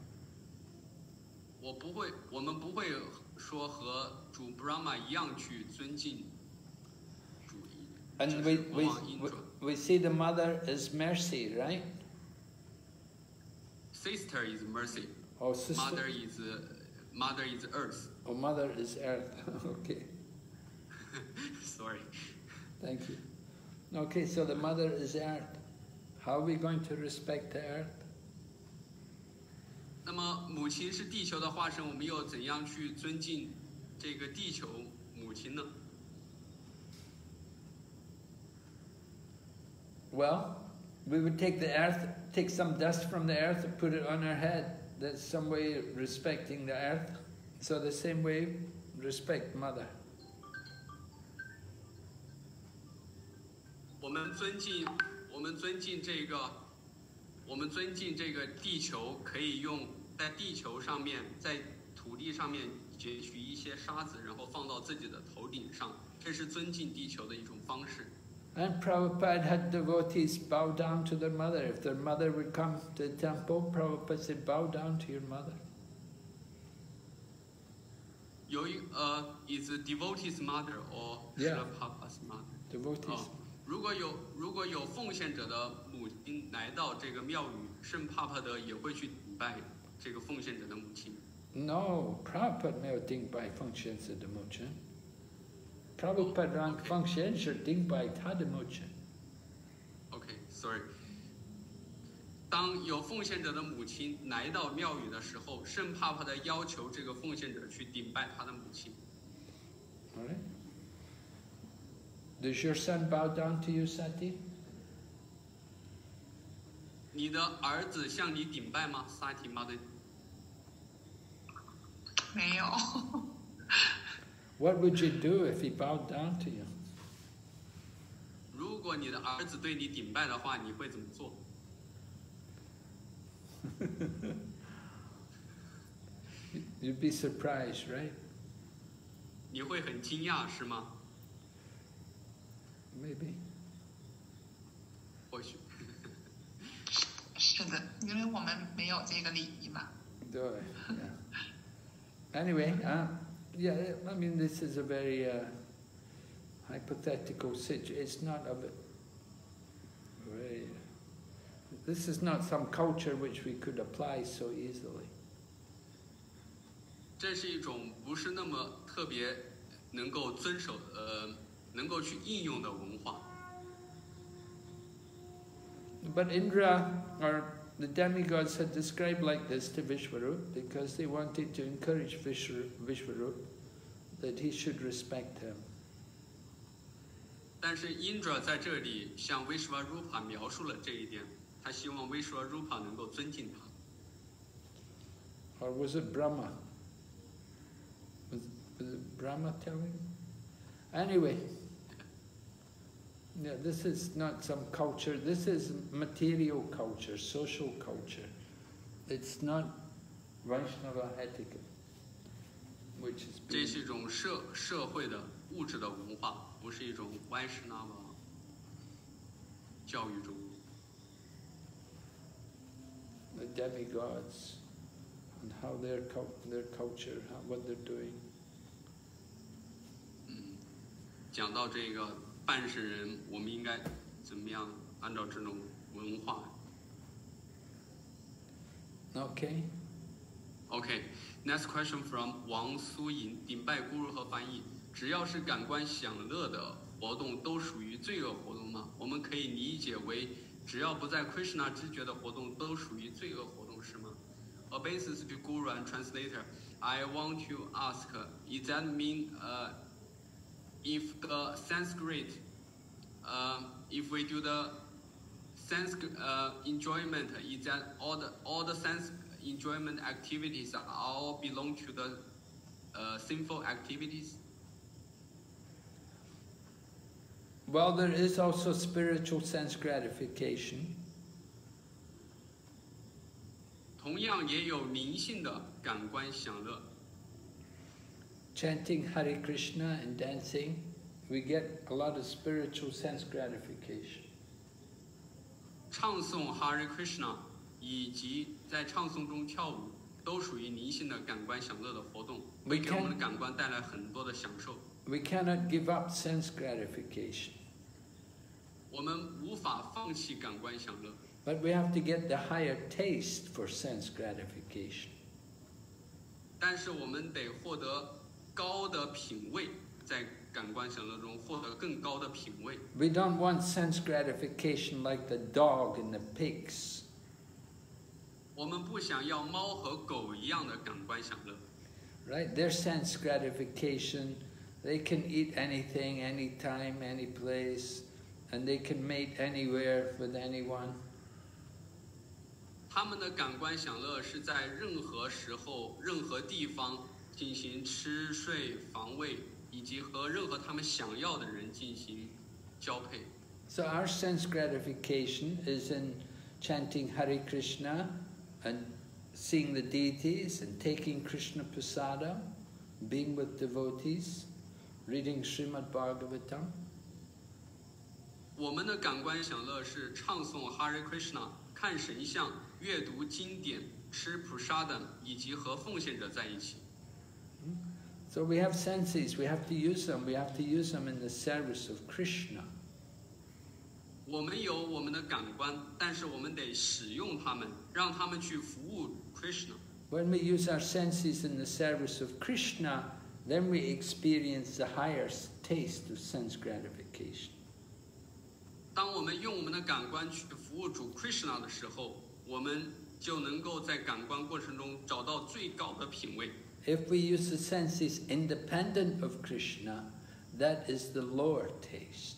我们不会说和主 Brahma 一样去尊敬主。 And we see the mother is mercy, right? Sister is mercy. Oh, sister. Mother is earth. Oh, mother is earth. Okay. Sorry. Thank you. Okay, so the mother is earth. How are we going to respect the earth? 那么母亲是地球的化身，我们又怎样去尊敬这个地球母亲呢？ Well, we would take some dust from the earth and put it on our head. That's some way of respecting the earth. So the same way, respect mother. 我们尊敬这个地球，可以用在地球上面，在土地上面截取一些沙子，然后放到自己的头顶上，这是尊敬地球的一种方式。 And Prabhupada had devotees bow down to their mother. If their mother would come to the temple, Prabhupada said, bow down to your mother. Is devotee's mother or Yeah. Prabhupada's mother? Devotees. 如果有奉献者的母亲来到这个庙宇，圣帕帕德也会去顶拜这个奉献者的母亲。 No, Prabhupada 没有顶拜奉献者的母亲。Prabhupada 让奉献者顶拜他的母亲。 OK，sorry。当有奉献者的母亲来到庙宇的时候，圣帕帕德要求这个奉献者去顶拜他的母亲。 All right. Does your son bow down to you, Sati? 你的儿子向你顶拜吗 ？Sati mother？ 没有。 What would you do if he bowed down to you? 如果你的儿子对你顶拜的话，你会怎么做？ You'd be surprised, right? 你会很惊讶是吗？ Maybe. 或许。 是的，因为我们没有这个礼仪嘛。 对 yeah. Anyway, yeah, I mean, this is a very hypothetical situation. It's not a very. This is not some culture which we could apply so easily. 这是一种不是那么特别能够遵守能够去应用的文化。 But Indra, or the demigods, had described like this to Vishwarup because they wanted to encourage Vishwarup that he should respect him. 但是 Indra 在这里向 Vishwarupa 描述了这一点，他希望 Vishwarupa 能够尊敬他。 Or was it Brahma? Was it Brahma telling him? Anyway, yeah, this is not some culture, this is material culture, social culture. It's not Vaishnava etiquette, which is 这是一种社会的物质的文化，不是一种 Vaishnava 教育中。 the demigods, and how their culture, what they're doing. 讲到这个办事人，我们应该怎么样按照这种文化 Okay. OK, next question from 王苏颖，顶拜姑如何翻译？只要是感官享乐的活动，都属于罪恶活动吗？我们可以理解为，只要不在 Krishna 知觉的活动，都属于罪恶活动，是吗 ？A basis to Guru and translator, I want to ask, does that mean if the Sanskrit, if we do the Sanskrit enjoyment, is that all the Sanskrit enjoyment activities all belong to the sinful activities? Well, there is also spiritual sense gratification. 同样也有灵性的感官享乐。 Chanting Hare Krishna and dancing, we get a lot of spiritual sense gratification. 唱诵 Hare Krishna 以及在唱诵中跳舞，都属于灵性的感官享乐的活动，会给我们的感官带来很多的享受。 We cannot give up sense gratification. 我们无法放弃感官享乐。 But we have to get the higher taste for sense gratification. 但是我们得获得高的品味，在感官享乐中获得更高的品味。 We don't want sense gratification like the dog and the pigs. 我们不想要猫和狗一样的感官享乐。 Right? Their sense gratification, they can eat anything, anytime, any place, and they can mate anywhere with anyone. 他们的感官享乐是在任何时候、任何地方进行吃、睡、防卫，以及和任何他们想要的人进行交配。 So our sense gratification is in chanting Hare Krishna and seeing the deities and taking Krishna Prasada, being with devotees, reading Srimad Bhagavatam. 我们的感官享乐是唱诵 Hare Krishna、看神像、阅读经典、吃 Prasada 以及和奉献者在一起。 So we have senses, we have to use them. We have to use them in the service of Krishna. 我们有我们的感官，但是我们得使用它们，让他们去服务 Krishna。 When we use our senses in the service of Krishna, then we experience the higher taste of sense gratification. 当我们用我们的感官去服务主 Krishna 的时候，我们就能够在感官过程中找到最高的品味。 If we use the senses independent of Krishna, that is the lower taste.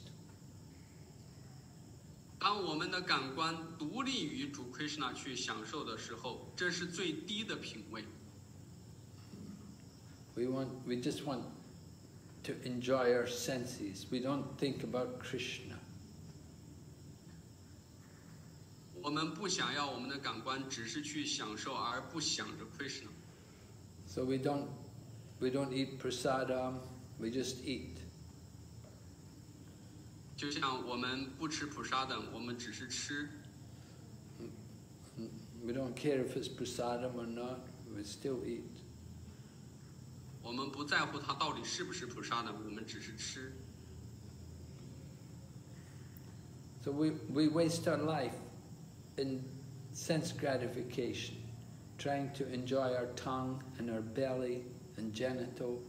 当我们的感官独立于主 Krishna 去享受的时候，这是最低的品味。 We just want to enjoy our senses. We don't think about Krishna. 我们不想要我们的感官只是去享受，而不想着 Krishna。 So we don't eat prasadam. We just eat. 就像我们不吃 Prasada， 我们只是吃。 We don't care if it's prasadam or not. We still eat. 我们不在乎它到底是不是 Prasada， 我们只是吃。 So we waste our life in sense gratification, trying to enjoy our tongue and our belly and genital.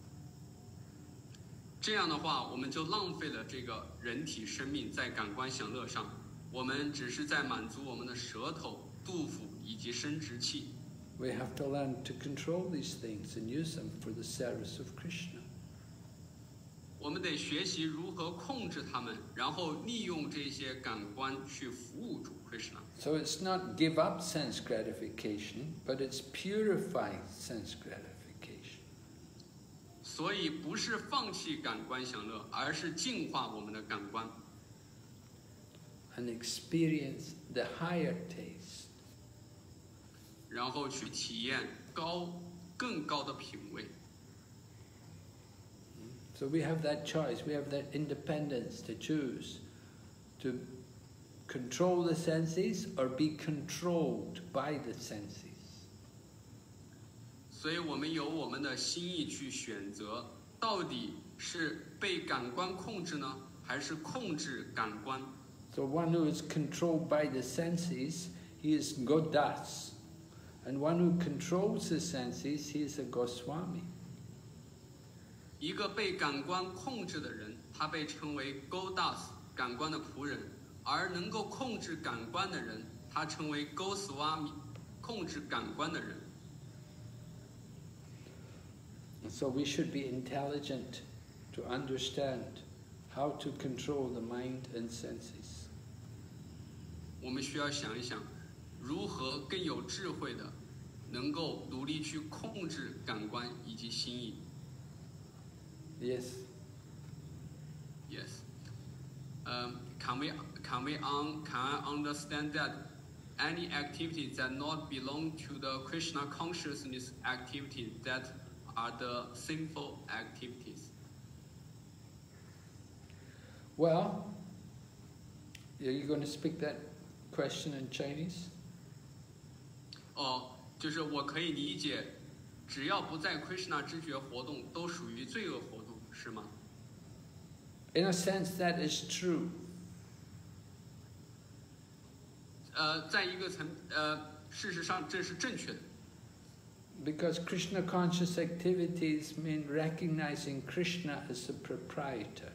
这样的话，我们就浪费了这个人体生命在感官享乐上。我们只是在满足我们的舌头、肚腹以及生殖器。 We have to learn to control these things and use them for the service of Krishna. 我们得学习如何控制它们，然后利用这些感官去服务主 Krishna。 So it's not give up sense gratification, but it's purify sense gratification. 所以不是放弃感官享乐，而是净化我们的感官。 And experience the higher taste. 然后去体验更高的品味。 So we have that choice, we have that independence to choose to control the senses or be controlled by the senses. 所以我们有我们的心意去选择，到底是被感官控制呢，还是控制感官？ So one who is controlled by the senses, he is Godas. And one who controls the senses, he is a Goswami. 一个被感官控制的人，他被称为 Godas 感官的仆人，而能够控制感官的人，他称为 Goswami 控制感官的人。 So we should be intelligent to understand how to control the mind and senses. 我们需要想一想，如何更有智慧的，能够独立去控制感官以及心意。 Yes. Yes. Can I understand that any activity that not belong to the Krishna consciousness activity that are the sinful activities? Well, are you going to speak that question in Chinese? 就是我可以理解，只要不在 Krishna 知觉活动，都属于罪恶活动，是吗？ In a sense, that is true. 在一个事实上这是正确的。 Because Krishna conscious activities mean recognizing Krishna as the proprietor.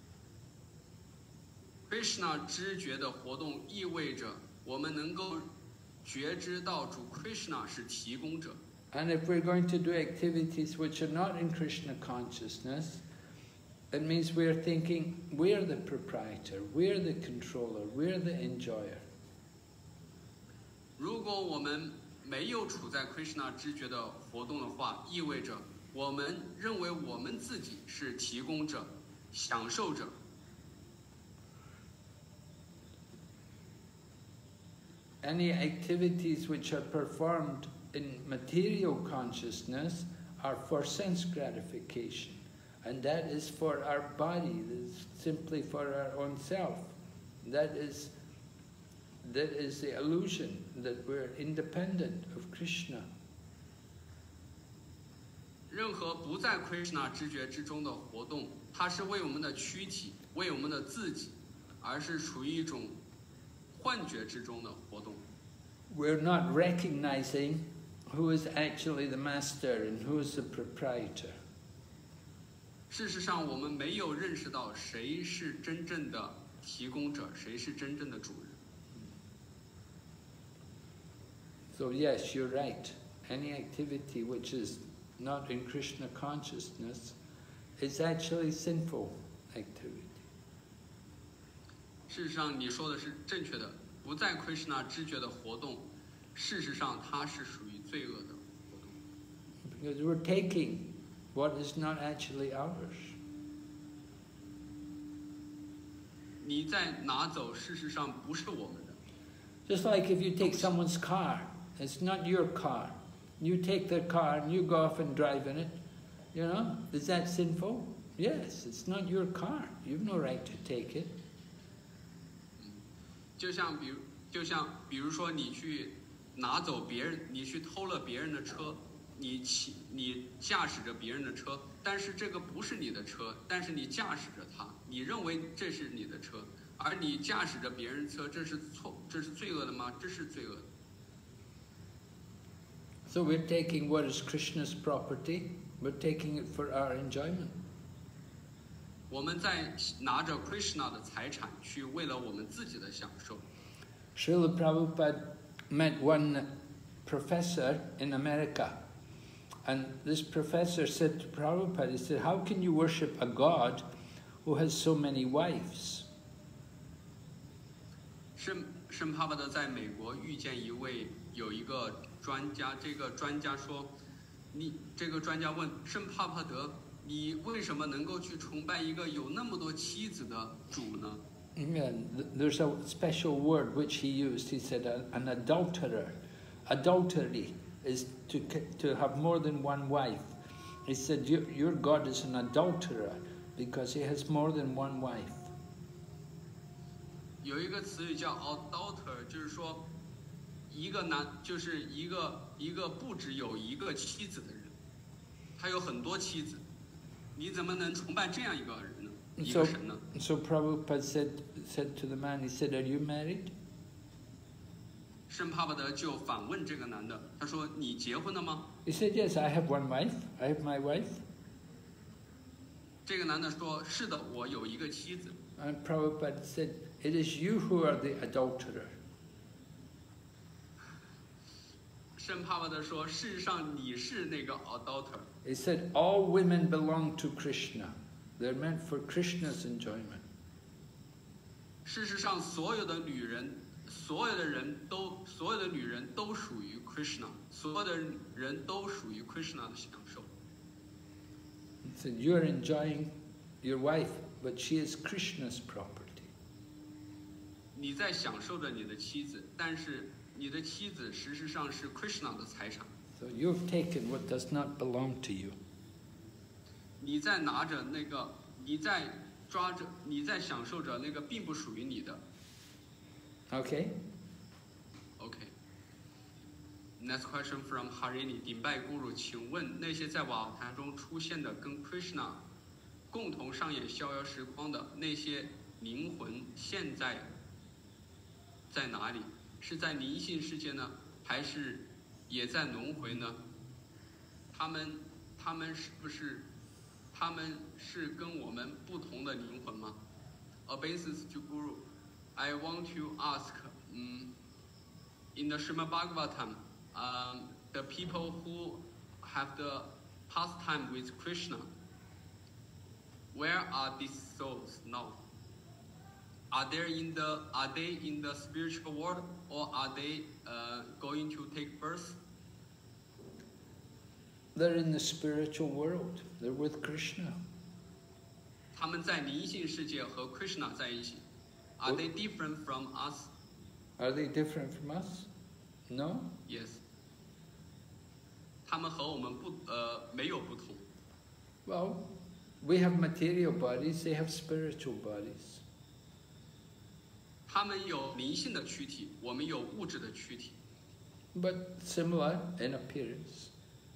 Krishna 知觉的活动意味着我们能够觉知到主 Krishna 是提供者。 And if we're going to do activities which are not in Krishna consciousness, it means we're thinking we're the proprietor, we're the controller, we're the enjoyer. 如果我们没有处在 Krishna 知觉的活动的话，意味着我们认为我们自己是提供者、享受者。 Any activities which are performed in material consciousness are for sense gratification. And that is for our body, that is simply for our own self. That is the illusion that we're independent of Krishna. 任何不在 Krishna 知觉之中的活动，它是为我们的躯体、为我们的自己，而是处于一种幻觉之中的活动。 We're not recognizing who is actually the master and who is the proprietor. 事实上，我们没有认识到谁是真正的提供者，谁是真正的主人。 So yes, you're right. Any activity which is not in Krishna consciousness is actually sinful activity. 事实上，你说的是正确的。不在 Krishna 知觉的活动，事实上它是属于罪恶的活动。 Because we're taking what is not actually ours. 你在拿走，事实上不是我们的。 Just like if you take someone's car, it's not your car. You take their car and you go off and drive in it. You know, is that sinful? Yes, it's not your car. You've no right to take it. 就像比如说，你去拿走别人，你去偷了别人的车，你驾驶着别人的车，但是这个不是你的车，但是你驾驶着它，你认为这是你的车，而你驾驶着别人的车，这是罪恶的吗？这是罪恶的。 So we're taking what is Krishna's property, we're taking it for our enjoyment. 我们在拿着 Krishna 的财产去为了我们自己的享受。 Srila Prabhupada met one professor in America, and this professor said to Prabhupada, he said, how can you worship a God who has so many wives? 圣帕帕德在美国遇见有一个专家，这个专家说，这个专家问圣帕帕德，你为什么能够去崇拜一个有那么多妻子的主呢？ Yeah, there's a special word which he used. He said an adulterer. Adultery is to have more than one wife. He said your God is an adulterer because he has more than one wife. 有一个词语叫 adulterer， 就是说就是一个不只有一个妻子的人。 他有很多妻子，你怎么能崇拜这样一个人呢？一 So, 个神呢？ so Prabhupada said to the man, he said, "Are you married?" 圣帕巴德就反问这个男的，他说：“你结婚了吗 He said, "Yes, I have one wife. I have my wife." ？” 这个男的说：“是的，我有一个妻子。” And Prabhupada said, "It is you who are the adulterer." 圣帕巴德说：“事实上你是那个 adulterer。” He said, "All women belong to Krishna. They're meant for Krishna's enjoyment." 事实上，所有的女人都属于 Krishna， 所有的人都属于 Krishna 的享受。 He said, "You are enjoying your wife, but she is Krishna's property." 你在享受着你的妻子，但是你的妻子事实上是 Krishna 的财产。 So you've taken what does not belong to you. 你在拿着那个，你在抓着，你在享受着那个并不属于你的。 Okay? OK。Next question from Harini 顶拜 Guru， 请问那些在瓦坛中出现的跟 Krishna 共同上演逍遥时光的那些灵魂，现在在哪里？是在灵性世界呢，还是也在轮回呢？他们是跟我们不同的灵魂吗 ？Obeisance to Guru, I want to ask, in the Srimad Bhagavatam, the people who have the pastime with Krishna, where are these souls now? Are they in the spiritual world, or are they going to take birth? They're in the spiritual world. They're with Krishna. 他们在灵性世界和 Krishna 在一起。Are they different from us? Are they different from us? No? Yes. 他们和我们没有不同。 Well, we have material bodies, they have spiritual bodies. 他们有灵性的躯体，我们有物质的躯体。 But similar in appearance.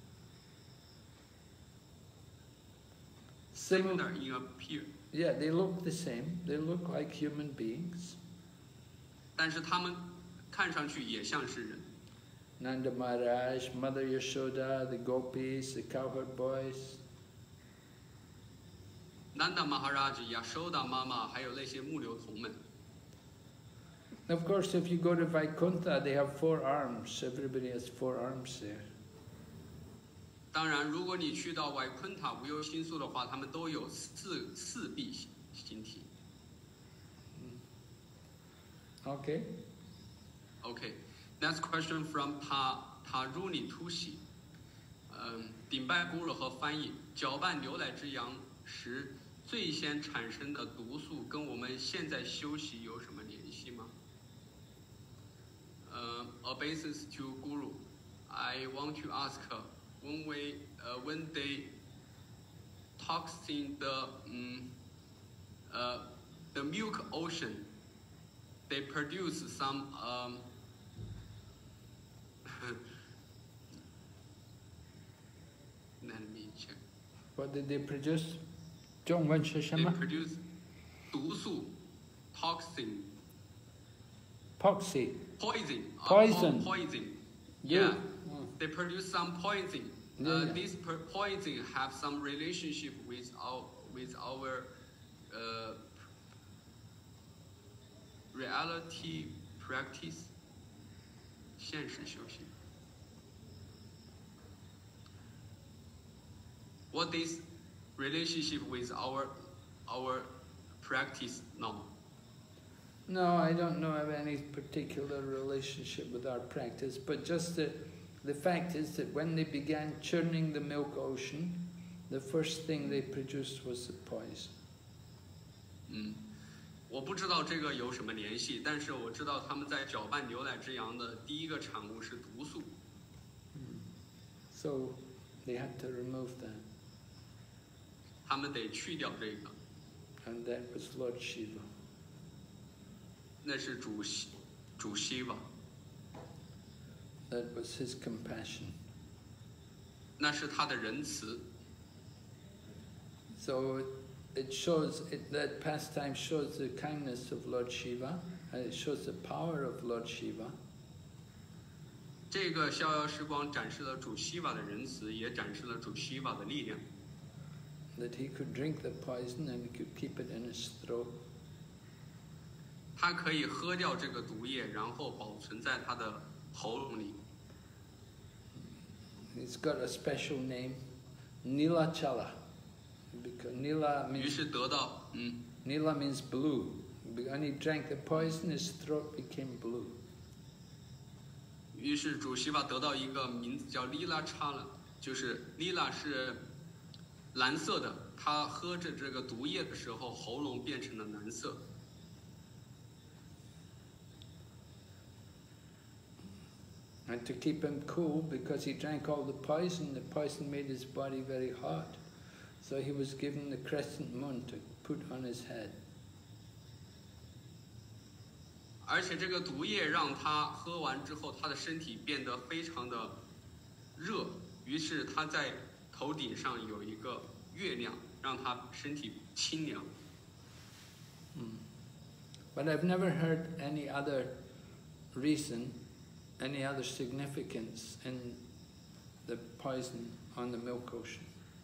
Similar in appearance. Yeah, they look the same. They look like human beings. 但是他们看上去也像是人。 Nanda Maharaj, Mother Yashoda, the gopis, the cowherd boys. Nanda Maharaj, Yashoda 妈妈，还有那些木流童们。 Of course, if you go to Vaikuntha, they have 4 arms. Everybody has 4 arms there. 当然，如果你去到外昆塔无忧星宿的话，他们都有四臂形体。 Okay. OK, next question from Taruni Tushi。顶拜 Guru 和翻译，搅拌牛奶之羊时最先产生的毒素跟我们现在修习有什么联系吗？Obeisance to Guru, I want to ask when they toxin the milk ocean, they produce some let me check. What did they produce? 中文是什 They 么？ produce 毒素 toxin Poxy. poison Poison. poison. Yeah. Yeah. They produce some poison. Yeah. This poison have some relationship with our reality practice. 现实修行。What is relationship with our practice now? No, I don't know of any particular relationship with our practice, but just the fact is that when they began churning the milk ocean, the first thing they produced was the poison. 我不知道这个有什么联系，但是我知道他们在搅拌牛奶之羊的第一个产物是毒素， So they had to remove that, 他们得去掉这个， and that was Lord Shiva. 那是主希吧， That was his compassion. 那是他的仁慈。 So it shows, that pastime shows the kindness of Lord Shiva, and it shows the power of Lord Shiva. 这个逍遥时光展示了主西瓦的仁慈，也展示了主西瓦的力量。 That he could drink the poison and he could keep it in his throat. 他可以喝掉这个毒液，然后保存在他的喉咙里。 He's got a special name, Nilachala, because Nila 于 means 是得到 Nila means blue. When he drank the poison, his throat became blue. 于是主西瓦得到一个名字叫利拉查了，就是利拉是蓝色的，他喝着这个毒液的时候，喉咙变成了蓝色。 And to keep him cool, because he drank all the poison made his body very hot. So he was given the crescent moon to put on his head. 而且这个毒液让他喝完之后，他的身体变得非常的热，于是他在头顶上有一个月亮，让他身体清凉。 But I've never heard any other reason, any other significance in the poison on the milk ocean.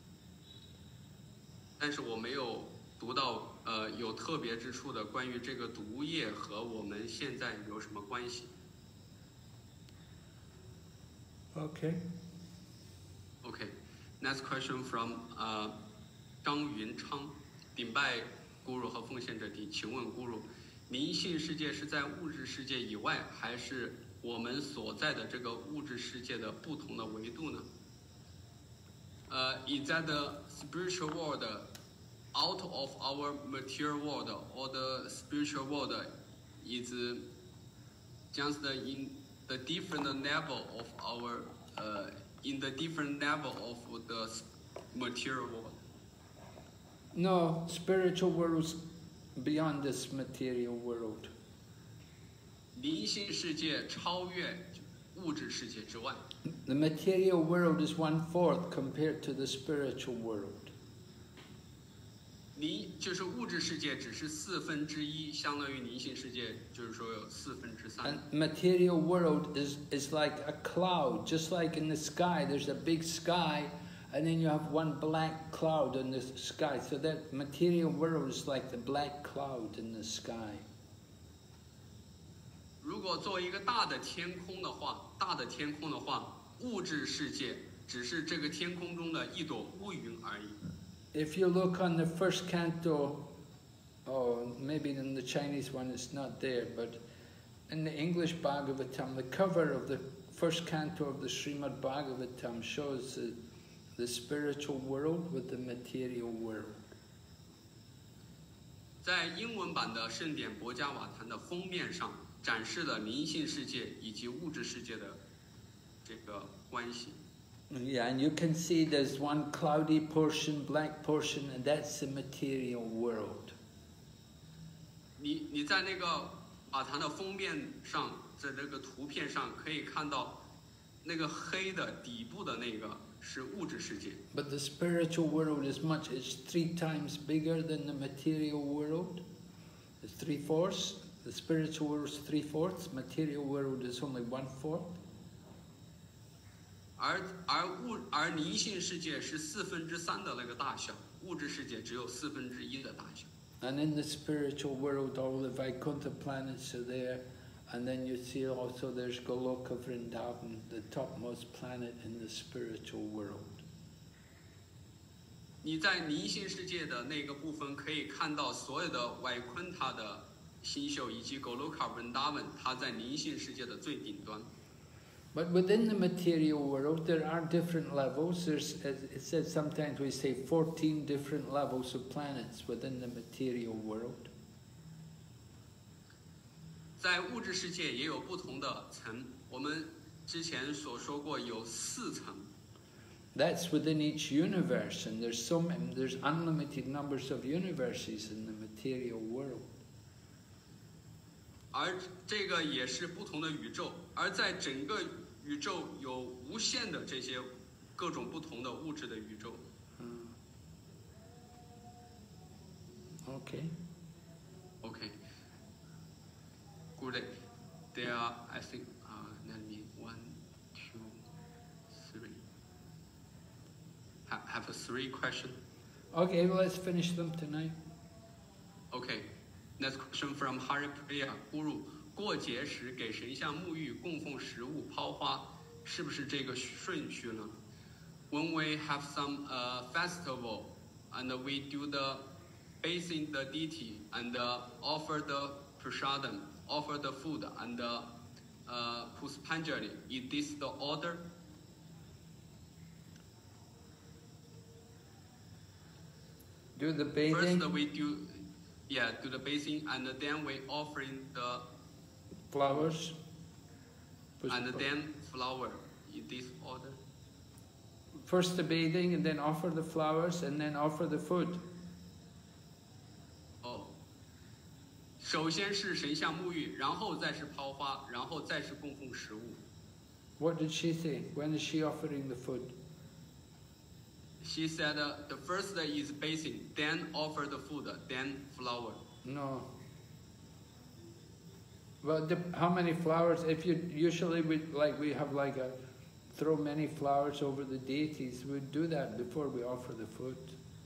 但是我没有读到有特别之处的关于这个毒液和我们现在有什么关系。 Okay. Okay, next question from 张云昌，顶拜咕噜和奉献者弟，请问咕噜，灵性世界是在物质世界以外，还是我们所在的这个物质世界的不同的维度呢？Is that the spiritual world out of our material world, or the spiritual world is just in the different level of our in the different level of the material world? No, spiritual world's beyond this material world. 灵性世界超越物质世界之外。 The material world is 1/4 compared to the spiritual world. 就是物质世界只是1/4，相当于灵性世界就是说有3/4。 And material world is like a cloud, just like in the sky. There's a big sky, and then you have one black cloud in the sky. So that material world is like the black cloud in the sky. 如果作为一个大的天空的话，物质世界只是这个天空中的一朵乌云而已。 If you look on the first canto, maybe in the Chinese one it's not there, but in the English Bhagavatam, the cover of the first canto of the Srimad Bhagavatam shows the spiritual world with the material world. 在英文版的圣典博伽瓦坛的封面上，展示了灵性世界以及物质世界的这个关系。 Yeah, and you can see there's one cloudy portion, black portion, and that's the material world. 你在那个瓦坛的封面上，在这个图片上可以看到，那个黑的底部的那个是物质世界。 But the spiritual world is 3 times bigger than the material world. It's 3/4. The spiritual world is 3/4. Material world is only 1/4. 而灵性世界是3/4的那个大小，物质世界只有1/4的大小。 And in the spiritual world, all the Vaikuntha planets are there. And then you see also there's Goloka Vrindavan, the topmost planet in the spiritual world. 你在灵性世界的那个部分可以看到所有的外昆塔的星宿以及 Goloka Vrindavan， 它在灵性世界的最顶端。 But within the material world, there are different levels. There's, as it says, sometimes we say 14 different levels of planets within the material world. 在物质世界也有不同的层，我们之前所说过有4层。 That's within each universe, and there's unlimited numbers of universes in the material world. 而这个也是不同的宇宙，而在整个宇宙有无限的这些各种不同的物质的宇宙。 Okay. Okay. Good. There are, I think, let me 1, 2, 3. Have a 3 question. Okay, well, let's finish them tonight. Okay. Next question from Hari Priya Guru. 过节时给神像沐浴、供奉食物、抛花，是不是这个顺序呢？ When we have some festival and we do the bathing the deity and offer the prasadam, offer the food and puspanjali, is this the order? Do the bathing. First we do the bathing and then we offering the flowers. And then flower, in this order? First the bathing and then offer the flowers and then offer the food. Oh. 首先是神像沐浴，然后再是抛花，然后再是供奉食物。 What did she say? When is she offering the food? She said the first is bathing, then offer the food, then flower. No. Well, how many flowers? If you usually we have like a throw many flowers over the deities. We do that before we offer the food.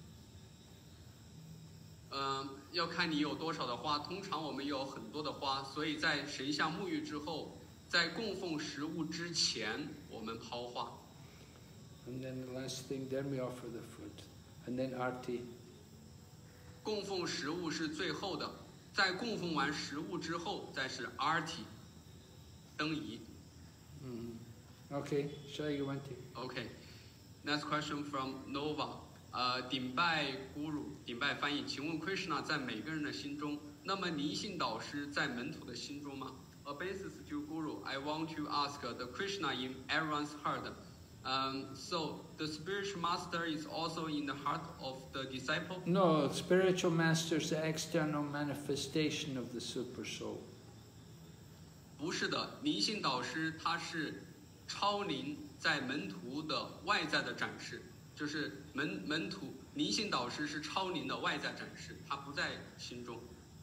要看你有多少的花。通常我们有很多的花，所以在神像沐浴之后，在供奉食物之前，我们抛花。 And then the last thing, then we offer the food, and then arti. 供奉食物是最后的，在供奉完食物之后，再是 arti， 灯仪。 Okay, Shayavanti. Okay, next question from Nova. 顶拜 Guru， 顶拜翻译，请问 Krishna 在每个人的心中，那么灵性导师在门徒的心中吗 ？Obeisance to Guru, I want to ask the Krishna in everyone's heart. So the spiritual master is also in the heart of the disciple? No, spiritual master is the external manifestation of the super soul. 不是的，灵性导师他是超灵在门徒的外在的展示，就是门徒灵性导师是超灵的外在展示，他不在心中。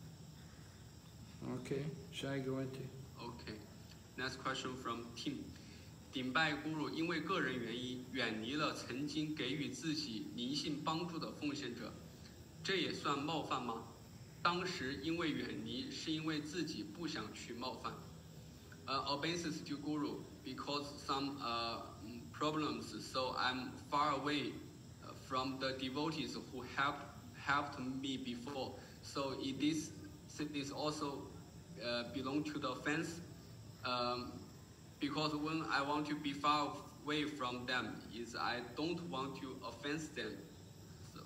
Okay, Shayavanti. Okay, next question from Tim. 顶拜 Guru， 因为个人原因远离了曾经给予自己灵性帮助的奉献者，这也算冒犯吗？当时因为远离，是因为自己不想去冒犯。Obeisance to Guru because some problems, so I'm far away from the devotees who helped me before. So this also belong to the offense. Because when I want to be far away from them, is I don't want to offend them. So.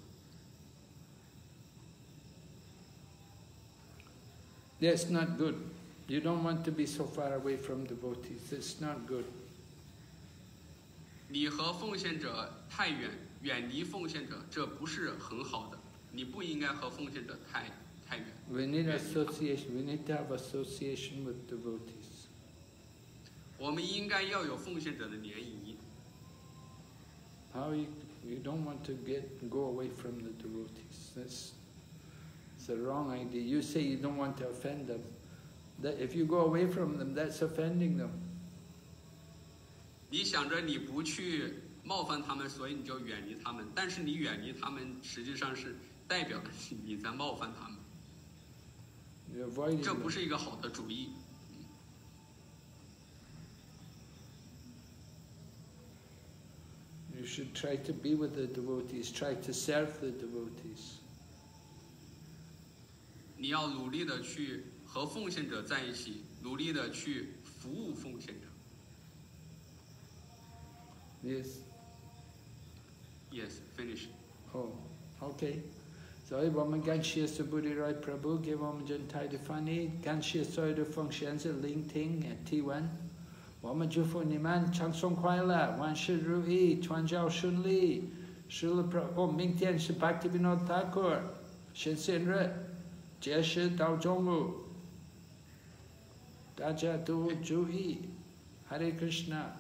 That's not good. You don't want to be so far away from devotees. It's not good. 你和奉献者太远，远离奉献者，这不是很好的。你不应该和奉献者太远。 We need association. We need to have association with devotees. 我们应该要有奉献者的联谊。 How you don't want to go away from the devotees. That's a wrong idea. You say you don't want to offend them. That if you go away from them, that's offending them. 你想着你不去冒犯他们，所以你就远离他们。但是你远离他们，实际上是代表着你在冒犯他们。这不是一个好的主意。 You should try to be with the devotees, try to serve the devotees. 你要努力的去和奉献者在一起，努力的去服务奉献者。 Yes. Yes, finish. Oh, okay. So, vamos ganchia suburi rai prabhu, que vamos jantai de fani, ganchia soi de functions at Ling Ting at T1. Vamos jufu niman chang song kwai la, wan shi ru yi, tuan jiao shun li, shula prabhu, oh, Ming Tian shi bhakti vinod thakur, shin sin re, jia shi dao zhongwu, daja du ju yi, Hare Krishna.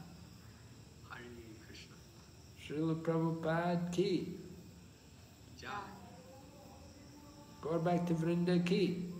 Srila Prabhupada ki. Jai. Go back to Vrinda ki.